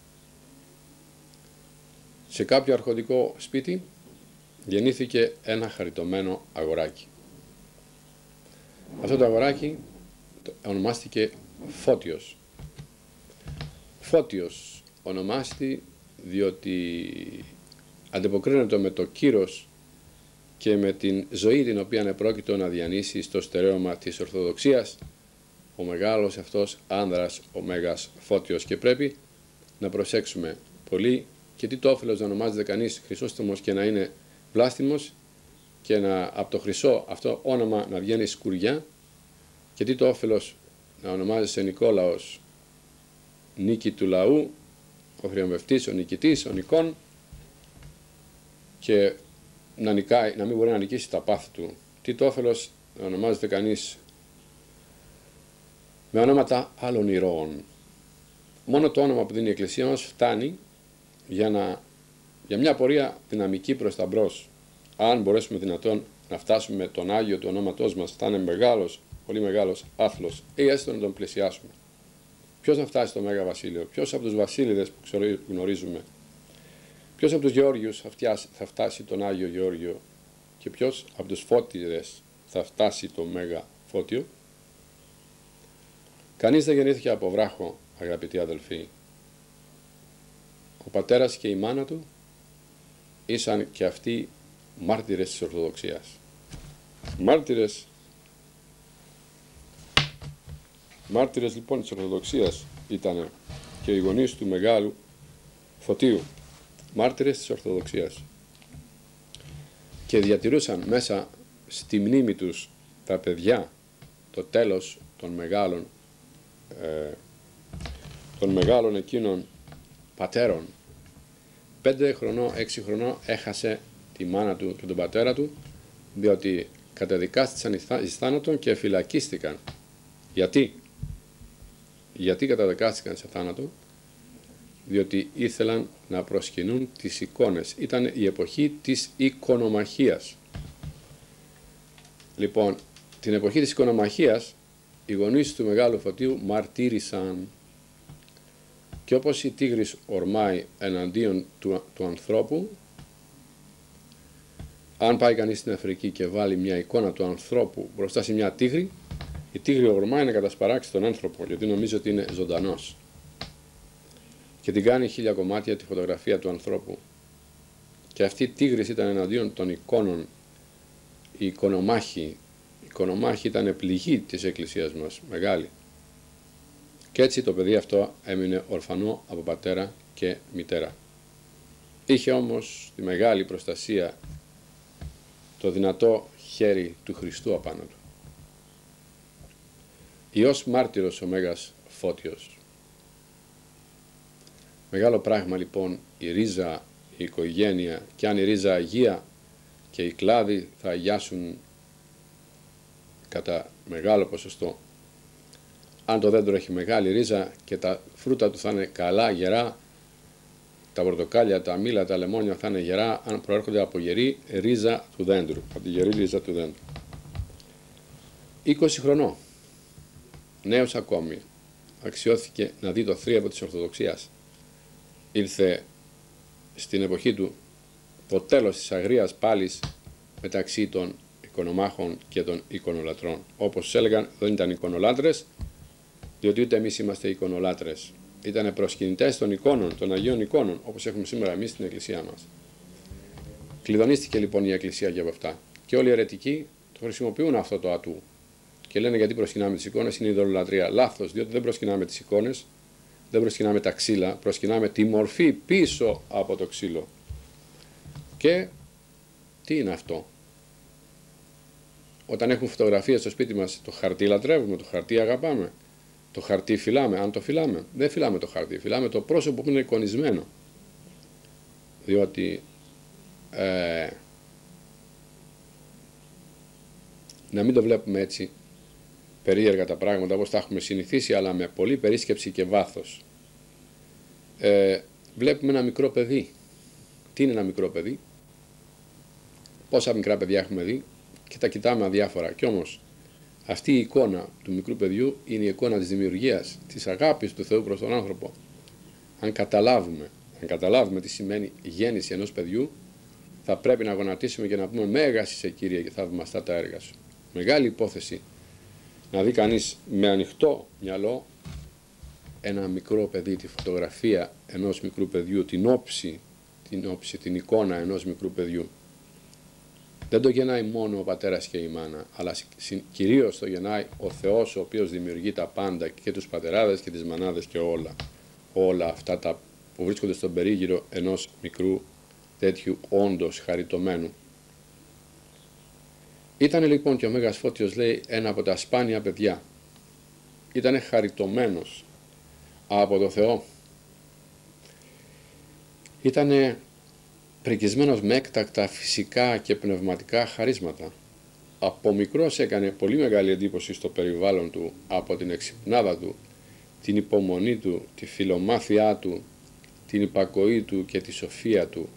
Σε κάποιο αρχοντικό σπίτι γεννήθηκε ένα χαριτωμένο αγοράκι. Αυτό το αγοράκι ονομάστηκε Φώτιος. Φώτιος ονομάστη διότι αντιποκρίνεται με το κύρος και με την ζωή την οποία επρόκειτο να διανύσει στο στερέωμα της Ορθοδοξίας ο μεγάλος αυτός άνδρας, ο Μέγας Φώτιος. Και πρέπει να προσέξουμε πολύ και τι το όφελος να ονομάζεται κανείς Χρυσόστομος και να είναι βλάστημος και από το χρυσό αυτό όνομα να βγαίνει σκουριά, και τι το όφελος να ονομάζεσαι Νικόλαος, νίκη του λαού, ο θριαμβευτής, ο νικητής, ο νικών, και να μην μπορεί να νικήσει τα πάθη του. Τι το όφελος να ονομάζεται κανείς με ονόματα άλλων ηρώων. Μόνο το όνομα που δίνει η Εκκλησία μας φτάνει για μια πορεία δυναμική προς τα μπρος. Αν μπορέσουμε δυνατόν να φτάσουμε με τον Άγιο του ονόματός μας, θα είναι μεγάλος, πολύ μεγάλος άθλος, ή έστω να τον πλησιάσουμε. Ποιος θα φτάσει στο Μέγα Βασίλειο, ποιος από τους βασίλειδες που γνωρίζουμε, ποιος από τους Γεώργιους θα φτάσει τον Άγιο Γεώργιο και ποιος από τους Φώτιδες θα φτάσει το Μέγα Φώτιο. Κανείς δεν γεννήθηκε από βράχο, αγαπητοί αδελφοί. Ο πατέρας και η μάνα του ήσαν και αυτοί μάρτυρες της Ορθοδοξίας. Μάρτυρες λοιπόν της Ορθοδοξίας ήταν και οι γονείς του Μεγάλου Φωτίου. Μάρτυρες της Ορθοδοξίας. Και διατηρούσαν μέσα στη μνήμη τους τα παιδιά το τέλος των μεγάλων εκείνων πατέρων. 5 χρονών, 6 χρονών έχασε τη μάνα του και τον πατέρα του, διότι καταδικάστησαν εις θάνατον και φυλακίστηκαν. Γιατί καταδικάστηκαν σε θάνατο? Διότι ήθελαν να προσκυνούν τις εικόνες. Ήταν η εποχή της εικονομαχίας. Λοιπόν, την εποχή της οικονομαχίας οι γονείς του Μεγάλου Φωτίου μαρτύρησαν, και όπως η τίγρης ορμάει εναντίον του ανθρώπου, αν πάει κανείς στην Αφρική και βάλει μια εικόνα του ανθρώπου μπροστά σε μια τίγρη, η τίγρη ορμάει να κατασπαράξει τον άνθρωπο, γιατί νομίζει ότι είναι ζωντανός. Και την κάνει 1000 κομμάτια τη φωτογραφία του ανθρώπου. Και αυτή η τίγρης ήταν εναντίον των εικόνων, η εικονομάχη. Η εικονομάχη ήταν πληγή της Εκκλησίας μας, μεγάλη. Και έτσι το παιδί αυτό έμεινε ορφανό από πατέρα και μητέρα. Είχε όμως τη μεγάλη προστασία, το δυνατό χέρι του Χριστού απάνω του. Υιός μάρτυρος ο Μέγας Φώτιος. Μεγάλο πράγμα λοιπόν η ρίζα, η οικογένεια, και αν η ρίζα αγία και οι κλάδοι θα αγιάσουν κατά μεγάλο ποσοστό. Αν το δέντρο έχει μεγάλη ρίζα και τα φρούτα του θα είναι καλά, γερά, τα πορτοκάλια, τα μήλα, τα λεμόνια θα είναι γερά, αν προέρχονται από γερή ρίζα του δέντρου, από τη γερή ρίζα του δέντρου. 20 χρονών, νέος ακόμη, αξιώθηκε να δει το θρίαμβο της Ορθοδοξίας. Ήρθε στην εποχή του το τέλος της αγρίας πάλης μεταξύ των εικονομάχων και των εικονολατρών. Όπως έλεγαν, δεν ήταν εικονολάτρες, διότι ούτε εμείς είμαστε εικονολάτρες. Ήταν προσκυνητές των εικόνων, των Αγίων εικόνων, όπως έχουμε σήμερα εμείς στην Εκκλησία μας. Κλειδονίστηκε λοιπόν η Εκκλησία και από αυτά. Και όλοι οι αιρετικοί το χρησιμοποιούν αυτό το ατού. Και λένε γιατί προσκυνάμε τις εικόνες, είναι ειδωλολατρία. Λάθος, διότι δεν προσκυνάμε τις εικόνες, δεν προσκυνάμε τα ξύλα, προσκυνάμε τη μορφή πίσω από το ξύλο. Και τι είναι αυτό? Όταν έχουμε φωτογραφίες στο σπίτι μας, το χαρτί λατρεύουμε, το χαρτί αγαπάμε. Το χαρτί φυλάμε, αν το φυλάμε. Δεν φυλάμε το χαρτί, φυλάμε το πρόσωπο που είναι εικονισμένο. Διότι να μην το βλέπουμε έτσι περίεργα τα πράγματα όπως τα έχουμε συνηθίσει, αλλά με πολλή περίσκεψη και βάθος. Βλέπουμε ένα μικρό παιδί. Τι είναι ένα μικρό παιδί? Πόσα μικρά παιδιά έχουμε δει και τα κοιτάμε αδιάφορα. Κι όμως αυτή η εικόνα του μικρού παιδιού είναι η εικόνα της δημιουργίας, της αγάπης του Θεού προς τον άνθρωπο. Αν καταλάβουμε τι σημαίνει η γέννηση ενός παιδιού, θα πρέπει να γονατίσουμε και να πούμε «Μέγας είσαι, Κύριε, και θαυμαστά τα έργα σου». Μεγάλη υπόθεση να δει κανείς με ανοιχτό μυαλό ένα μικρό παιδί, τη φωτογραφία ενός μικρού παιδιού, την εικόνα ενός μικρού παιδιού. Δεν το γεννάει μόνο ο πατέρας και η μάνα, αλλά κυρίως το γεννάει ο Θεός, ο οποίος δημιουργεί τα πάντα, και τους πατεράδες και τις μανάδες και όλα αυτά τα που βρίσκονται στον περίγυρο ενός μικρού τέτοιου όντως χαριτωμένου. Ήτανε λοιπόν και ο Μέγας Φώτιος, λέει, ένα από τα σπάνια παιδιά. Ήτανε χαριτωμένος από το Θεό. Ήτανε πρικισμένος με έκτακτα φυσικά και πνευματικά χαρίσματα. Από μικρός έκανε πολύ μεγάλη εντύπωση στο περιβάλλον του, από την εξυπνάδα του, την υπομονή του, τη φιλομάθειά του, την υπακοή του και τη σοφία του.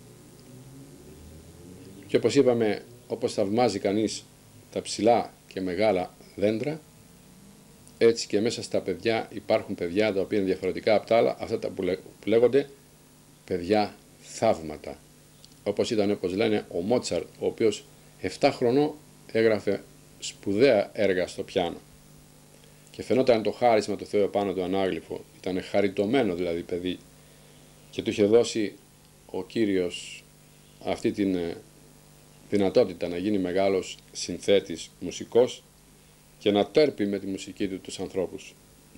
Και όπως είπαμε, όπως θαυμάζει κανείς τα ψηλά και μεγάλα δέντρα, έτσι και μέσα στα παιδιά υπάρχουν παιδιά τα οποία είναι διαφορετικά από τα άλλα, αυτά που λέγονται παιδιά θαύματα. Όπως ήταν, όπως λένε, ο Μότσαρτ, ο οποίος 7 χρονών έγραφε σπουδαία έργα στο πιάνο. Και φαινόταν το χάρισμα του Θεού επάνω του ανάγλυφο. Ήταν χαριτωμένο δηλαδή παιδί. Και του είχε δώσει ο Κύριος αυτή την δυνατότητα να γίνει μεγάλος συνθέτης, μουσικός, και να τέρπει με τη μουσική του τους ανθρώπους.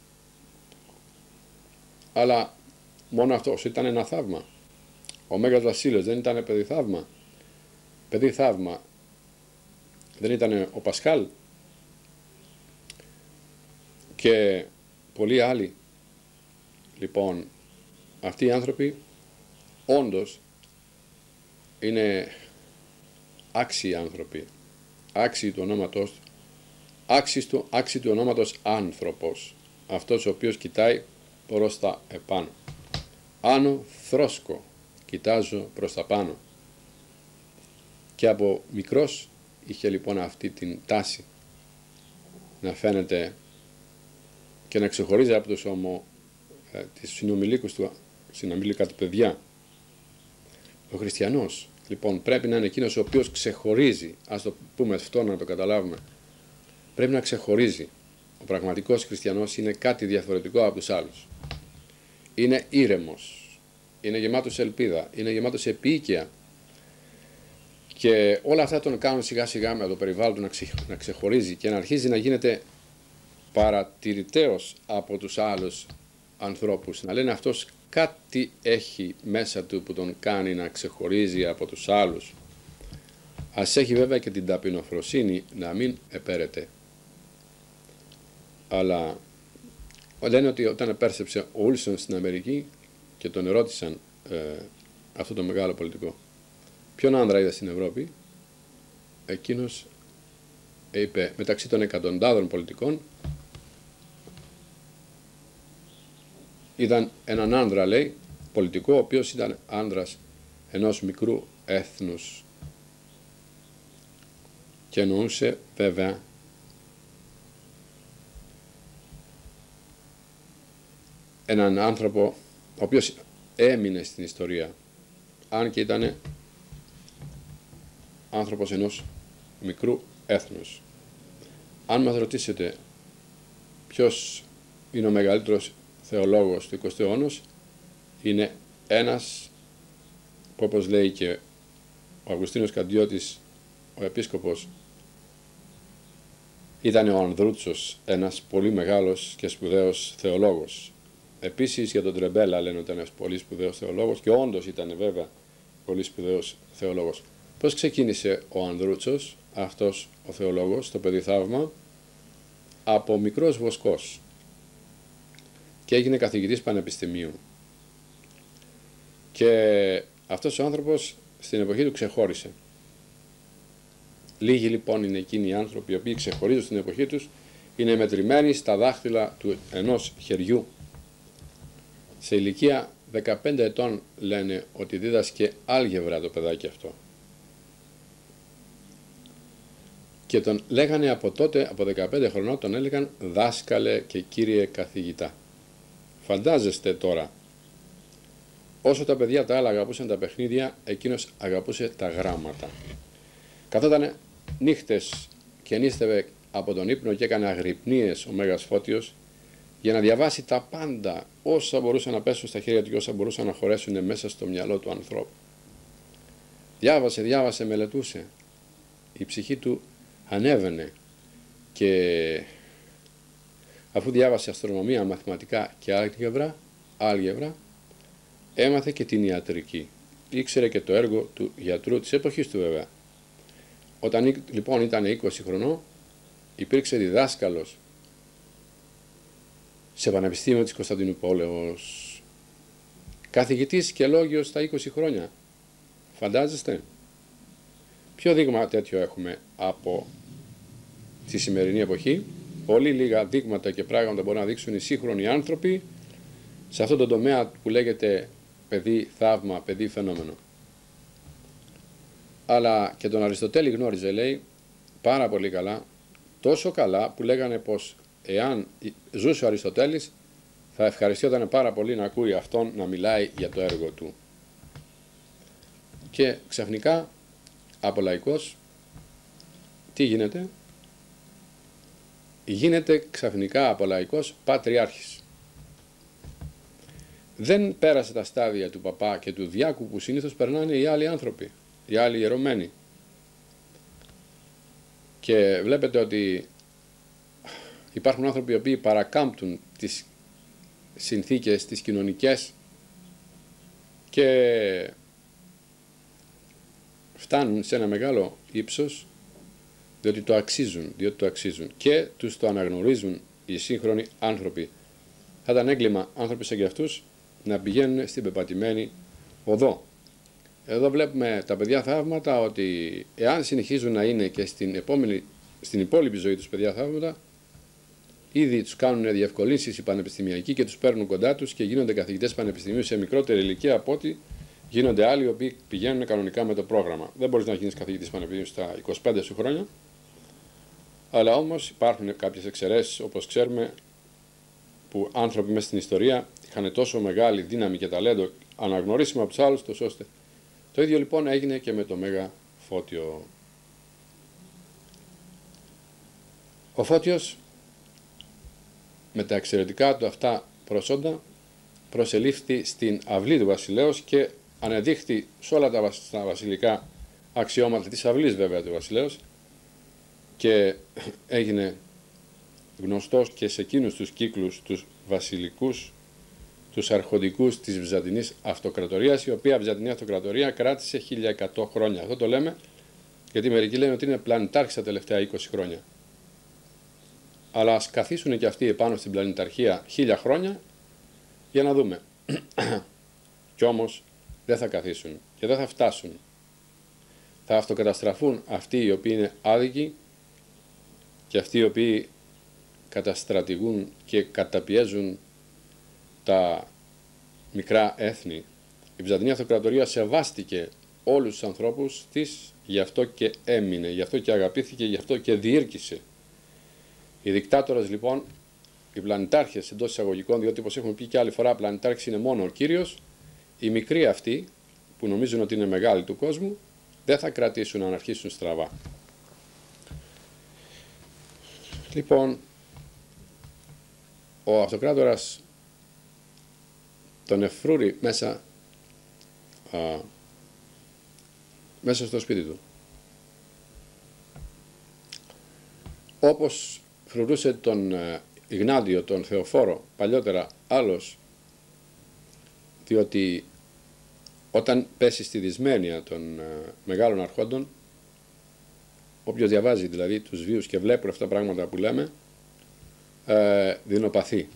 Αλλά μόνο αυτό ήταν ένα θαύμα. Ο Μέγας Βασίλειος δεν ήταν παιδί θαύμα? Παιδί θαύμα δεν ήταν ο Πασχάλ και πολλοί άλλοι? Λοιπόν, αυτοί οι άνθρωποι όντως είναι άξιοι άνθρωποι, άξιοι του ονόματος του, άξιοι του ονόματος άνθρωπος, αυτός ο οποίος κοιτάει προς τα επάνω. Άνω θρόσκο, κοιτάζω προς τα πάνω. Και από μικρός είχε λοιπόν αυτή την τάση να φαίνεται και να ξεχωρίζει από τους τις συνομιλίκους του, συνομιλικά του παιδιά. Ο χριστιανός λοιπόν πρέπει να είναι εκείνος ο οποίος ξεχωρίζει, ας το πούμε αυτό να το καταλάβουμε, πρέπει να ξεχωρίζει. Ο πραγματικός χριστιανός είναι κάτι διαφορετικό από τους άλλους. Είναι ήρεμος, είναι γεμάτος ελπίδα, είναι γεμάτος επίοικια και όλα αυτά τον κάνουν σιγά σιγά με το περιβάλλον του να ξεχωρίζει και να αρχίζει να γίνεται παρατηρητέος από τους άλλους ανθρώπους, να λένε αυτός κάτι έχει μέσα του που τον κάνει να ξεχωρίζει από τους άλλους. Ας έχει βέβαια και την ταπεινοφροσύνη να μην επέρεται. Αλλά λένε ότι όταν επέρσεψε ο Ούλσον στην Αμερική και τον ερώτησαν αυτό το μεγάλο πολιτικό, ποιον άνδρα είδε στην Ευρώπη, εκείνος είπε μεταξύ των εκατοντάδων πολιτικών είδαν έναν άνδρα, λέει, πολιτικό, ο οποίος ήταν άνδρας ενός μικρού έθνους και εννοούσε βέβαια έναν άνθρωπο ο οποίος έμεινε στην ιστορία, αν και ήταν άνθρωπος ενός μικρού έθνους. Αν μας ρωτήσετε ποιος είναι ο μεγαλύτερος θεολόγος του 20ου αιώνα, είναι ένας που, όπως λέει και ο Αυγουστίνος Καντιώτης, ο επίσκοπος, ήταν ο Ανδρούτσος, ένας πολύ μεγάλος και σπουδαίος θεολόγος. Επίσης για τον Τρεμπέλα λένε ότι ήταν ένας πολύ σπουδαίος θεολόγος και όντως ήταν βέβαια πολύ σπουδαίος θεολόγος. Πώς ξεκίνησε ο Ανδρούτσος, αυτός ο θεολόγος, το παιδί θαύμα, από μικρός βοσκός και έγινε καθηγητής πανεπιστημίου. Και αυτός ο άνθρωπος στην εποχή του ξεχώρισε. Λίγοι λοιπόν είναι εκείνοι οι άνθρωποι οι οποίοι ξεχωρίζουν στην εποχή τους, είναι μετρημένοι στα δάχτυλα του ενός χεριού. Σε ηλικία 15 ετών λένε ότι δίδασκε άλγευρα το παιδάκι αυτό. Και τον λέγανε από τότε, από 15 χρονών, τον έλεγαν δάσκαλε και κύριε καθηγητά. Φαντάζεστε τώρα, όσο τα παιδιά τα άλλα αγαπούσαν τα παιχνίδια, εκείνος αγαπούσε τα γράμματα. Καθόταν νύχτες και νύστευε από τον ύπνο και έκανε αγρυπνίες ο Μέγας Φώτιος για να διαβάσει τα πάντα, όσα μπορούσαν να πέσουν στα χέρια του και όσα μπορούσαν να χωρέσουν μέσα στο μυαλό του ανθρώπου. Διάβασε, μελετούσε. Η ψυχή του ανέβαινε και αφού διάβασε αστρονομία, μαθηματικά και άλγευρα, έμαθε και την ιατρική. Ήξερε και το έργο του γιατρού της εποχής του βέβαια. Όταν λοιπόν ήταν 20 χρονών, υπήρξε διδάσκαλος σε Πανεπιστήμιο της Κωνσταντινούπολεως, καθηγητής και λόγιος στα 20 χρόνια. Φαντάζεστε. Ποιο δείγμα τέτοιο έχουμε από τη σημερινή εποχή? Πολύ λίγα δείγματα και πράγματα μπορούν να δείξουν οι σύγχρονοι άνθρωποι σε αυτό το τομέα που λέγεται παιδί θαύμα, παιδί φαινόμενο. Αλλά και τον Αριστοτέλη γνώριζε, λέει, πάρα πολύ καλά, τόσο καλά που λέγανε πως εάν ζούσε ο Αριστοτέλης θα ευχαριστιόταν πάρα πολύ να ακούει αυτόν να μιλάει για το έργο του. Και ξαφνικά από λαϊκός τι γίνεται? Γίνεται ξαφνικά από λαϊκός πατριάρχης. Δεν πέρασε τα στάδια του παπά και του διάκου που συνήθως περνάνε οι άλλοι άνθρωποι, οι άλλοι ιερωμένοι. Και βλέπετε ότι υπάρχουν άνθρωποι οι οποίοι παρακάμπτουν τις συνθήκες, τις κοινωνικές και φτάνουν σε ένα μεγάλο ύψος διότι το αξίζουν και τους το αναγνωρίζουν οι σύγχρονοι άνθρωποι. Θα ήταν έγκλημα άνθρωποι σαν και αυτούς να πηγαίνουν στην πεπατημένη οδό. Εδώ βλέπουμε τα παιδιά θαύματα ότι εάν συνεχίζουν να είναι και στην υπόλοιπη ζωή τους παιδιά θαύματα, ήδη τους κάνουν διευκολύνσεις οι πανεπιστημιακοί και τους παίρνουν κοντά τους και γίνονται καθηγητές πανεπιστημίου σε μικρότερη ηλικία από ό,τι Γίνονται άλλοι οι οποίοι πηγαίνουν κανονικά με το πρόγραμμα. Δεν μπορείς να γίνεις καθηγητής πανεπιστημίου στα 25 σου χρόνια, αλλά όμως υπάρχουν κάποιες εξαιρέσεις, όπως ξέρουμε, που άνθρωποι μέσα στην ιστορία είχαν τόσο μεγάλη δύναμη και ταλέντο, αναγνωρίσιμο από τους άλλους, τόσο ώστε. Το ίδιο λοιπόν έγινε και με το Μέγα Φώτιο. Ο Φώτιος, με τα εξαιρετικά του αυτά προσόντα, προσελήφθη στην αυλή του βασιλέως και ανεδείχθη σε όλα τα βασιλικά αξιώματα της αυλής βέβαια του βασιλέως και έγινε γνωστός και σε εκείνους τους κύκλους τους βασιλικούς, τους αρχοντικούς της Βυζαντινής Αυτοκρατορίας, η οποία Βυζαντινή Αυτοκρατορία κράτησε 1100 χρόνια. Αυτό το λέμε γιατί μερικοί λένε ότι είναι πλανητάρχησα τα τελευταία 20 χρόνια. Αλλά ας καθίσουν και αυτοί επάνω στην πλανηταρχία 1000 χρόνια για να δούμε. Κι όμως δεν θα καθίσουν και δεν θα φτάσουν. Θα αυτοκαταστραφούν αυτοί οι οποίοι είναι άδικοι και αυτοί οι οποίοι καταστρατηγούν και καταπιέζουν τα μικρά έθνη. Η Βυζαντινή Αυτοκρατορία σεβάστηκε όλους τους ανθρώπους της, γι' αυτό και έμεινε, γι' αυτό και αγαπήθηκε, γι' αυτό και διήρκησε. Οι δικτάτορες λοιπόν, οι πλανητάρχες εντός εισαγωγικών, διότι όπως έχουμε πει και άλλη φορά, πλανητάρχης είναι μόνο ο Κύριος, οι μικροί αυτοί που νομίζουν ότι είναι μεγάλοι του κόσμου, δεν θα κρατήσουν να αρχίσουν στραβά. Λοιπόν, ο αυτοκράτορας τον εφρούρει μέσα στο σπίτι του. Όπως φρουρούσε τον Ιγνάτιο, τον Θεοφόρο, παλιότερα άλλος, διότι όταν πέσει στη δυσμένεια των μεγάλων αρχόντων, όποιος διαβάζει δηλαδή τους βίους και βλέπει αυτά τα πράγματα που λέμε, δεινοπαθεί.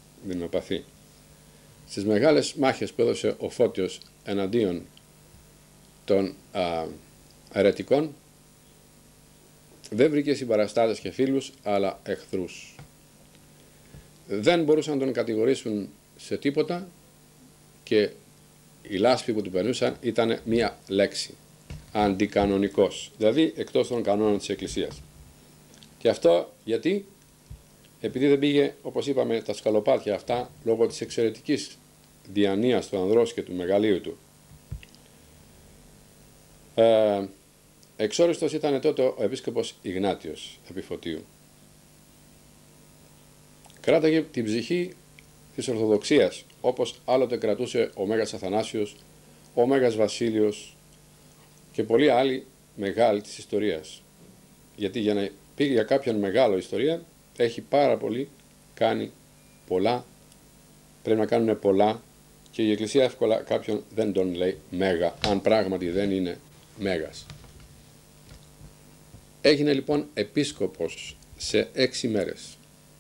Στις μεγάλες μάχες που έδωσε ο Φώτιος εναντίον των αιρετικών, δεν βρήκε συμπαραστάτες και φίλους, αλλά εχθρούς. Δεν μπορούσαν να τον κατηγορήσουν σε τίποτα και η λάσπη που του περνούσαν ήταν μία λέξη. Αντικανονικός, δηλαδή εκτός των κανόνων της Εκκλησίας. Και αυτό γιατί? Επειδή δεν πήγε, όπως είπαμε, τα σκαλοπάτια αυτά λόγω της εξαιρετικής διανοίας του ανδρός και του μεγαλείου του. Εξόριστος ήταν τότε ο επίσκοπος Ιγνάτιος Επιφωτίου. Κράταγε την ψυχή της Ορθοδοξίας, όπως άλλοτε κρατούσε ο Μέγας Αθανάσιος, ο Μέγας Βασίλειος και πολλοί άλλοι μεγάλοι της ιστορίας. Γιατί για να πει για κάποιον μεγάλο ιστορία, έχει πάρα πολύ κάνει πολλά, πρέπει να κάνουν πολλά και η Εκκλησία εύκολα κάποιον δεν τον λέει μέγα, αν πράγματι δεν είναι μέγας. Έγινε λοιπόν επίσκοπος σε 6 μέρες.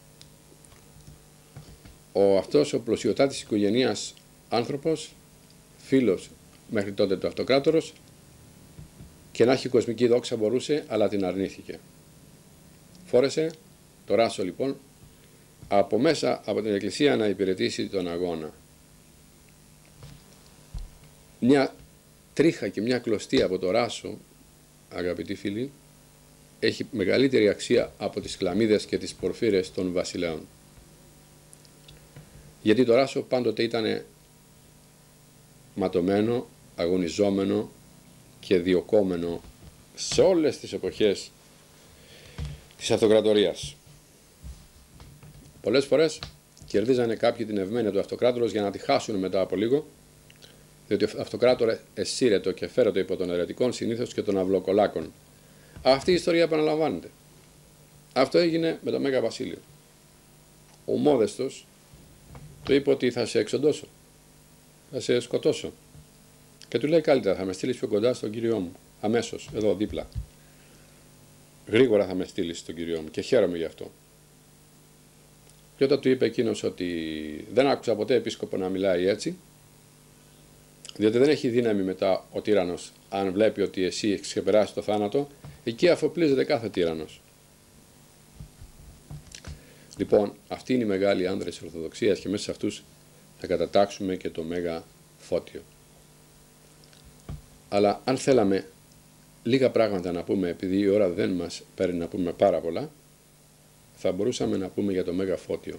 Αυτός ο πλουσιωτάτης της οικογενείας άνθρωπος, φίλος μέχρι τότε του αυτοκράτορος, και να έχει κοσμική δόξα μπορούσε, αλλά την αρνήθηκε. Φόρεσε το ράσο λοιπόν από μέσα από την Εκκλησία να υπηρετήσει τον αγώνα. Μια τρίχα και μια κλωστή από το ράσο, αγαπητοί φίλοι, έχει μεγαλύτερη αξία από τις χλαμίδες και τις πορφύρες των βασιλέων. Γιατί το ράσο πάντοτε ήταν ματωμένο, αγωνιζόμενο και διωκόμενο σε όλες τις εποχές της αυτοκρατορίας. Πολλές φορές κερδίζανε κάποιοι την ευμένεια του αυτοκράτορος για να τη χάσουν μετά από λίγο, διότι ο αυτοκράτορας εσύρετο και φέρετο υπό των αιρετικών, συνήθως και των αυλοκολάκων. Αυτή η ιστορία επαναλαμβάνεται. Αυτό έγινε με τον Μέγα Βασίλειο. Ο Μόδεστος του είπε ότι θα σε εξοντώσω, θα σε σκοτώσω. Και του λέει καλύτερα, θα με στείλεις πιο κοντά στον Κύριό μου, αμέσως, εδώ δίπλα. Γρήγορα θα με στείλεις στον Κύριό μου και χαίρομαι γι' αυτό. Και όταν του είπε εκείνος ότι δεν άκουσα ποτέ επίσκοπο να μιλάει έτσι, διότι δεν έχει δύναμη μετά ο τύραννος, αν βλέπει ότι εσύ έχεις ξεπεράσει το θάνατο, εκεί αφοπλίζεται κάθε τύραννος. Λοιπόν, αυτοί είναι οι μεγάλοι άνδρες της Ορθοδοξίας και μέσα σε αυτούς θα κατατάξουμε και το Μέγα Φώτιο. Αλλά αν θέλαμε λίγα πράγματα να πούμε, επειδή η ώρα δεν μας παίρνει να πούμε πάρα πολλά, θα μπορούσαμε να πούμε για το Μέγα Φώτιο.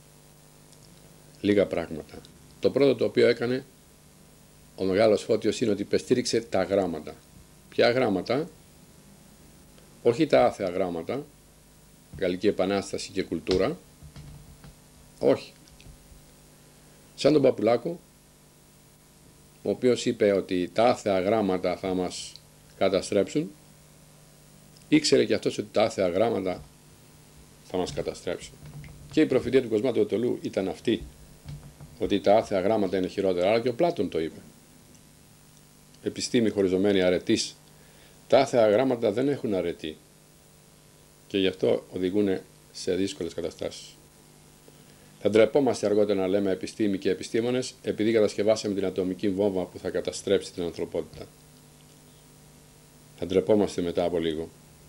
Λίγα πράγματα. Το πρώτο το οποίο έκανε ο Μεγάλος Φώτιος είναι ότι υπεστήριξε τα γράμματα. Ποια γράμματα? Όχι τα άθεα γράμματα, Γαλλική Επανάσταση και κουλτούρα, όχι. Σαν τον Παπουλάκο, ο οποίος είπε ότι τα άθεα γράμματα θα μας καταστρέψουν, ήξερε και αυτός ότι τα άθεα γράμματα θα μας καταστρέψουν. Και η προφητεία του Κοσμά του Οτολού ήταν αυτή, ότι τα άθεα γράμματα είναι χειρότερα, αλλά και ο Πλάτων το είπε. Επιστήμη χωριζομένη αρετής. Τα άθεα γράμματα δεν έχουν αρετή και γι' αυτό οδηγούν σε δύσκολες καταστάσεις. Θα ντρεπόμαστε αργότερα να λέμε επιστήμη και επιστήμονες, επειδή κατασκευάσαμε την ατομική βόμβα που θα καταστρέψει την ανθρωπότητα. Θα ντρεπόμαστε μετά από λίγο.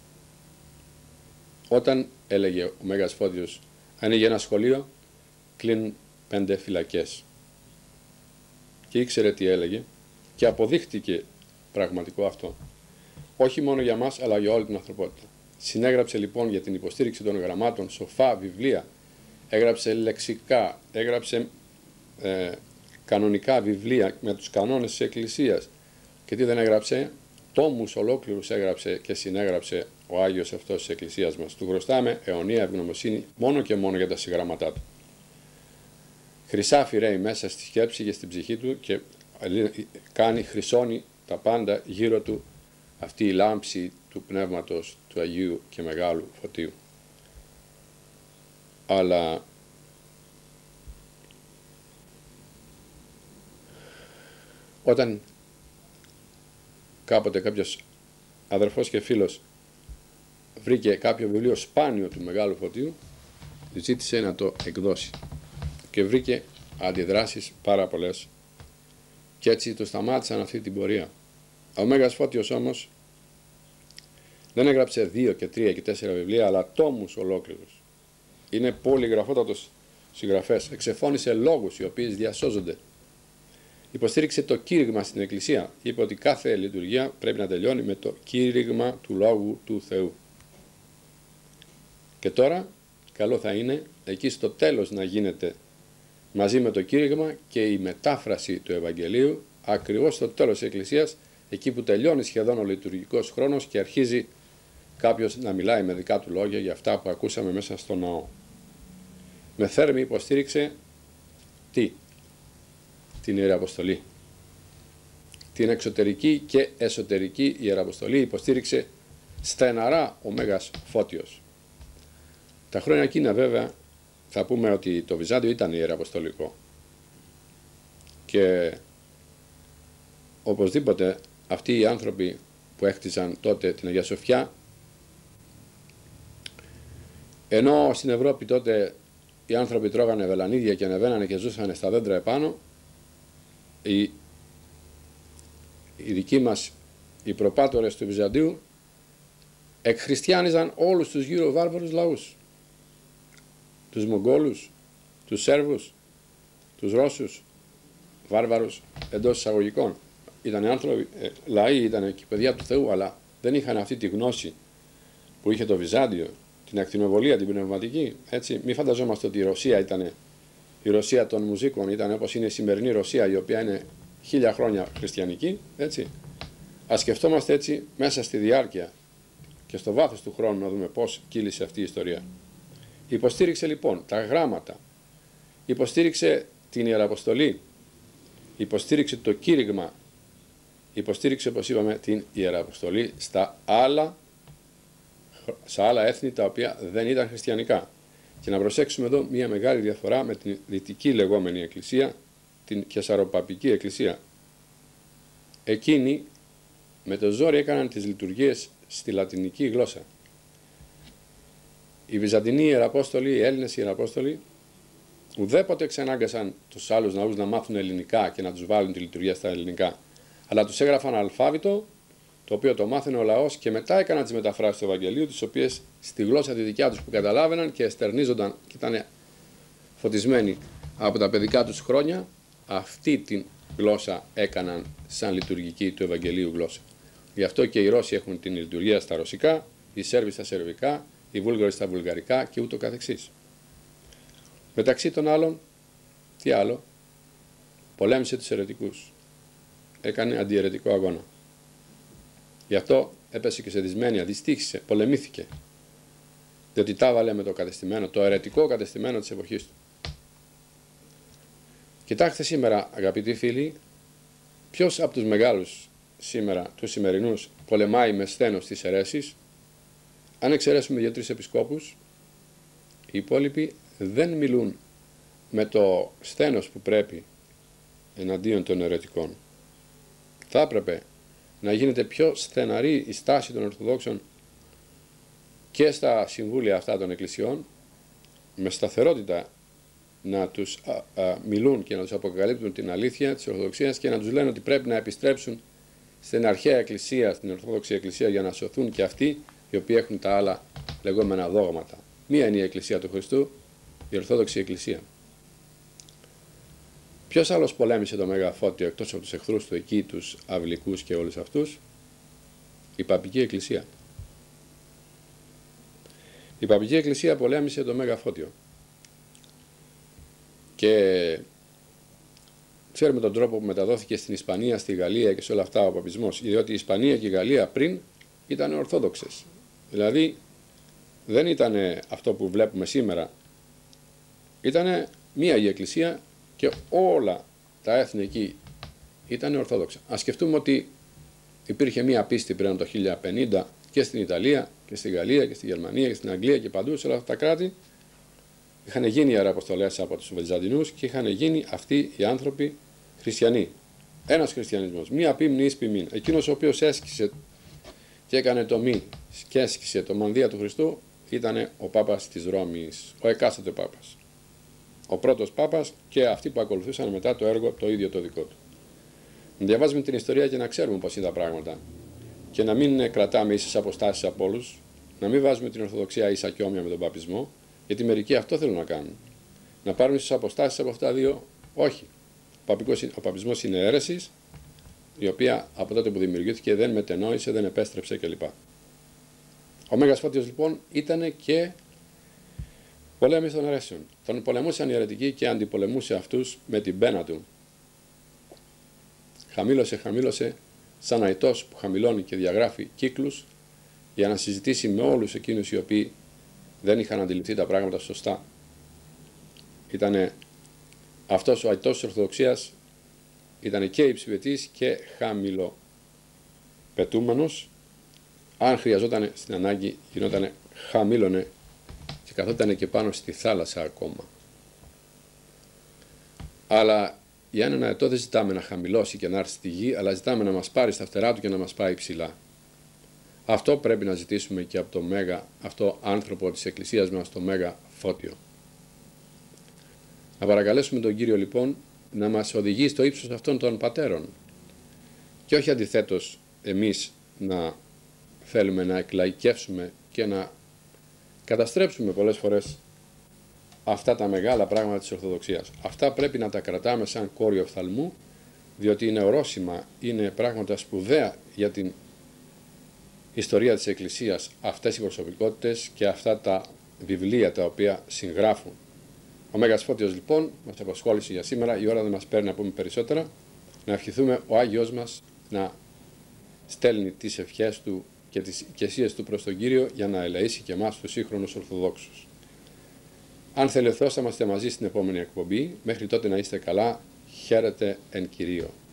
Όταν έλεγε ο Μέγας Φώτιος, ανοίγει ένα σχολείο, κλείνουν 5 φυλακές. Και ήξερε τι έλεγε και αποδείχτηκε πραγματικό αυτό. Όχι μόνο για μας, αλλά για όλη την ανθρωπότητα. Συνέγραψε λοιπόν για την υποστήριξη των γραμμάτων σοφά βιβλία, έγραψε λεξικά, έγραψε κανονικά βιβλία με τους κανόνες της Εκκλησίας. Και τι δεν έγραψε? Τόμους ολόκληρους έγραψε και συνέγραψε ο Άγιος αυτός της Εκκλησίας μας. Του χρωστάμε αιωνία ευγνωμοσύνη μόνο και μόνο για τα συγγραμματά του. Χρυσάφι ρέει μέσα στη σκέψη και στην ψυχή του και κάνει, χρυσώνει τα πάντα γύρω του αυτή η λάμψη του Πνεύματος του Αγίου και Μεγάλου Φωτίου. Αλλά όταν κάποτε κάποιος αδερφός και φίλος βρήκε κάποιο βιβλίο σπάνιο του Μεγάλου Φωτίου, ζήτησε να το εκδώσει και βρήκε αντιδράσεις πάρα πολλές και έτσι το σταμάτησαν αυτή την πορεία. Ο Μέγας Φώτιος όμως δεν έγραψε 2 και 3 και 4 βιβλία, αλλά τόμους ολόκληρους. Είναι πολυγραφότατος συγγραφέας. Εξεφώνησε λόγους οι οποίοι διασώζονται. Υποστήριξε το κήρυγμα στην Εκκλησία. Είπε ότι κάθε λειτουργία πρέπει να τελειώνει με το κήρυγμα του Λόγου του Θεού. Και τώρα καλό θα είναι εκεί στο τέλος να γίνεται μαζί με το κήρυγμα και η μετάφραση του Ευαγγελίου ακριβώς στο τέλος της Εκκλησίας, εκεί που τελειώνει σχεδόν ο λειτουργικός χρόνος και αρχίζει κάποιος να μιλάει με δικά του λόγια για αυτά που ακούσαμε μέσα στο ναό. Με θέρμη υποστήριξε τι? Την Ιεραποστολή. Την εξωτερική και εσωτερική Ιεραποστολή υποστήριξε στεναρά ο Μέγας Φώτιος. Τα χρόνια εκείνα βέβαια θα πούμε ότι το Βυζάντιο ήταν ιεραποστολικό και οπωσδήποτε αυτοί οι άνθρωποι που έκτιζαν τότε την Αγία Σοφιά, ενώ στην Ευρώπη τότε οι άνθρωποι τρώγανε βελανίδια και ανεβαίνανε και ζούσανε στα δέντρα επάνω, οι δικοί μας οι προπάτορες του Βυζαντίου εκχριστιάνιζαν όλους τους γύρω βάρβαρους λαούς. Τους Μογγόλους, τους Σέρβους, τους Ρώσους, βάρβαρους εντός εισαγωγικών. Ήταν άνθρωποι, λαοί, ήταν και παιδιά του Θεού, αλλά δεν είχαν αυτή τη γνώση που είχε το Βυζάντιο, την ακτινοβολία, την πνευματική. Έτσι, μην φανταζόμαστε ότι η Ρωσία ήταν η Ρωσία των μουζίκων, ήταν όπως είναι η σημερινή Ρωσία, η οποία είναι 1000 χρόνια χριστιανική. Έτσι. Ας σκεφτόμαστε έτσι μέσα στη διάρκεια και στο βάθος του χρόνου να δούμε πώς κύλησε αυτή η ιστορία. Υποστήριξε λοιπόν τα γράμματα, υποστήριξε την Ιεραποστολή, υποστήριξε το κήρυγμα, υποστήριξε, όπως είπαμε, την Ιεραποστολή σε άλλα έθνη τα οποία δεν ήταν χριστιανικά. Και να προσέξουμε εδώ μια μεγάλη διαφορά με την δυτική λεγόμενη εκκλησία, την Κεσαροπαπική εκκλησία. Εκείνοι με το ζόρι έκαναν τις λειτουργίες στη λατινική γλώσσα. Οι Βυζαντινοί Ιεραπόστολοι, οι Έλληνες Ιεραπόστολοι, ουδέποτε εξανάγκασαν τους άλλους ναούς να μάθουν ελληνικά και να τους βάλουν τη λειτουργία στα ελληνικά, αλλά τους έγραφαν αλφάβητο, το οποίο το μάθαινε ο λαός και μετά έκαναν τις μεταφράσεις του Ευαγγελίου, τις οποίες στη γλώσσα τη δικιά τους που καταλάβαιναν και εστερνίζονταν και ήταν φωτισμένοι από τα παιδικά τους χρόνια, αυτή την γλώσσα έκαναν σαν λειτουργική του Ευαγγελίου γλώσσα. Γι' αυτό και οι Ρώσοι έχουν την λειτουργία στα ρωσικά, οι Σέρβοι στα σερβικά, οι Βούλγαροι στα βουλγαρικά και ούτω καθεξής. Μεταξύ των άλλων, τι άλλο, πολέμησε τους αιρετικούς. Έκανε αντιαιρετικό αγώνα. Γι' αυτό έπεσε και σε δυσμένεια, δυστύχησε, πολεμήθηκε. Διότι τα έβαλε με το κατεστημένο, το αιρετικό κατεστημένο της εποχής του. Κοιτάξτε σήμερα, αγαπητοί φίλοι, ποιος από τους μεγάλους σήμερα, τους σημερινούς, πολεμάει με σθένος τις αιρέσεις. Αν εξαιρέσουμε 2-3 επισκόπους, οι υπόλοιποι δεν μιλούν με το σθένος που πρέπει εναντίον των αιρετικών. Θα έπρεπε να γίνεται πιο στεναρή η στάση των Ορθοδόξων και στα συμβούλια αυτά των εκκλησιών, με σταθερότητα να τους μιλούν και να τους αποκαλύπτουν την αλήθεια της Ορθοδοξίας και να τους λένε ότι πρέπει να επιστρέψουν στην αρχαία εκκλησία, στην Ορθόδοξη εκκλησία, για να σωθούν και αυτοί οι οποίοι έχουν τα άλλα λεγόμενα δόγματα. Μία είναι η εκκλησία του Χριστού, η Ορθόδοξη εκκλησία. Ποιος άλλος πολέμησε το Μέγα Φώτιο εκτός από τους εχθρούς του εκεί, τους αυλικούς και όλους αυτούς? Η Παπική Εκκλησία. Η Παπική Εκκλησία πολέμησε το Μέγα Φώτιο. Και ξέρουμε τον τρόπο που μεταδόθηκε στην Ισπανία, στη Γαλλία και σε όλα αυτά ο παπισμός. Διότι η Ισπανία και η Γαλλία πριν ήταν Ορθόδοξες. Δηλαδή δεν ήταν αυτό που βλέπουμε σήμερα. Ήταν μία η Εκκλησία και όλα τα έθνη εκεί ήταν Ορθόδοξα. Ας σκεφτούμε ότι υπήρχε μία πίστη πριν από το 1050 και στην Ιταλία και στη Γαλλία και στη Γερμανία και στην Αγγλία και παντού σε όλα αυτά τα κράτη. Είχαν γίνει ιεραποστολές από τους Βυζαντινούς και είχαν γίνει αυτοί οι άνθρωποι χριστιανοί. Ένας χριστιανισμός, μία πίμνη εις ποιμήν. Εκείνος ο οποίος έσκησε και έκανε το μη και έσκησε το μανδύα του Χριστού ήταν ο Πάπας της Ρώμης, ο εκάστοτε Πάπας. Ο πρώτος Πάπας και αυτοί που ακολουθούσαν μετά το έργο το ίδιο το δικό του. Να διαβάζουμε την ιστορία και να ξέρουμε πώς είναι τα πράγματα. Και να μην κρατάμε ίσες αποστάσεις από όλους, να μην βάζουμε την Ορθοδοξία ίσα και όμοια με τον παπισμό, γιατί μερικοί αυτό θέλουν να κάνουν. Να πάρουν ίσες αποστάσεις από αυτά δύο, όχι. Ο παπισμός είναι αίρεση, η οποία από τότε που δημιουργήθηκε δεν μετενόησε, δεν επέστρεψε κλπ. Ο Μέγας Φώτιος λοιπόν ήταν και πολέμης των αιρέσεων. Τον πολεμούσαν οι αιρετικοί και αντιπολεμούσε αυτούς με την πένα του. Χαμήλωσε σαν αητός που χαμηλώνει και διαγράφει κύκλους για να συζητήσει με όλους εκείνους οι οποίοι δεν είχαν αντιληφθεί τα πράγματα σωστά. Ήτανε αυτός ο αητός της Ορθοδοξίας, ήταν και υψηβετής και χαμηλοπετούμενος. Αν χρειαζόταν στην ανάγκη γινόταν χαμήλωνε και καθόταν και πάνω στη θάλασσα ακόμα. Αλλά για έναν αετό δεν ζητάμε να χαμηλώσει και να έρθει στη γη, αλλά ζητάμε να μας πάρει στα φτερά του και να μας πάει ψηλά. Αυτό πρέπει να ζητήσουμε και από το Μέγα, αυτό άνθρωπο της Εκκλησίας μας, το Μέγα Φώτιο. Να παρακαλέσουμε τον Κύριο λοιπόν να μας οδηγεί στο ύψος αυτών των πατέρων και όχι αντιθέτως εμείς να θέλουμε να εκλαϊκεύσουμε και να καταστρέψουμε πολλές φορές αυτά τα μεγάλα πράγματα της Ορθοδοξίας. Αυτά πρέπει να τα κρατάμε σαν κόριο οφθαλμού, διότι είναι ορόσημα, είναι πράγματα σπουδαία για την ιστορία της Εκκλησίας αυτές οι προσωπικότητες και αυτά τα βιβλία τα οποία συγγράφουν. Ο Μέγας Φώτιος λοιπόν μας απασχόλησε για σήμερα, η ώρα δεν μας παίρνει να πούμε περισσότερα, να ευχηθούμε ο Άγιος μας να στέλνει τις ευχές του και τις οικεσίες του προς τον Κύριο για να ελεήσει και εμάς τους σύγχρονους Ορθοδόξους. Αν θέλει ο Θεός θα είμαστε μαζί στην επόμενη εκπομπή. Μέχρι τότε να είστε καλά. Χαίρετε εν Κυρίω.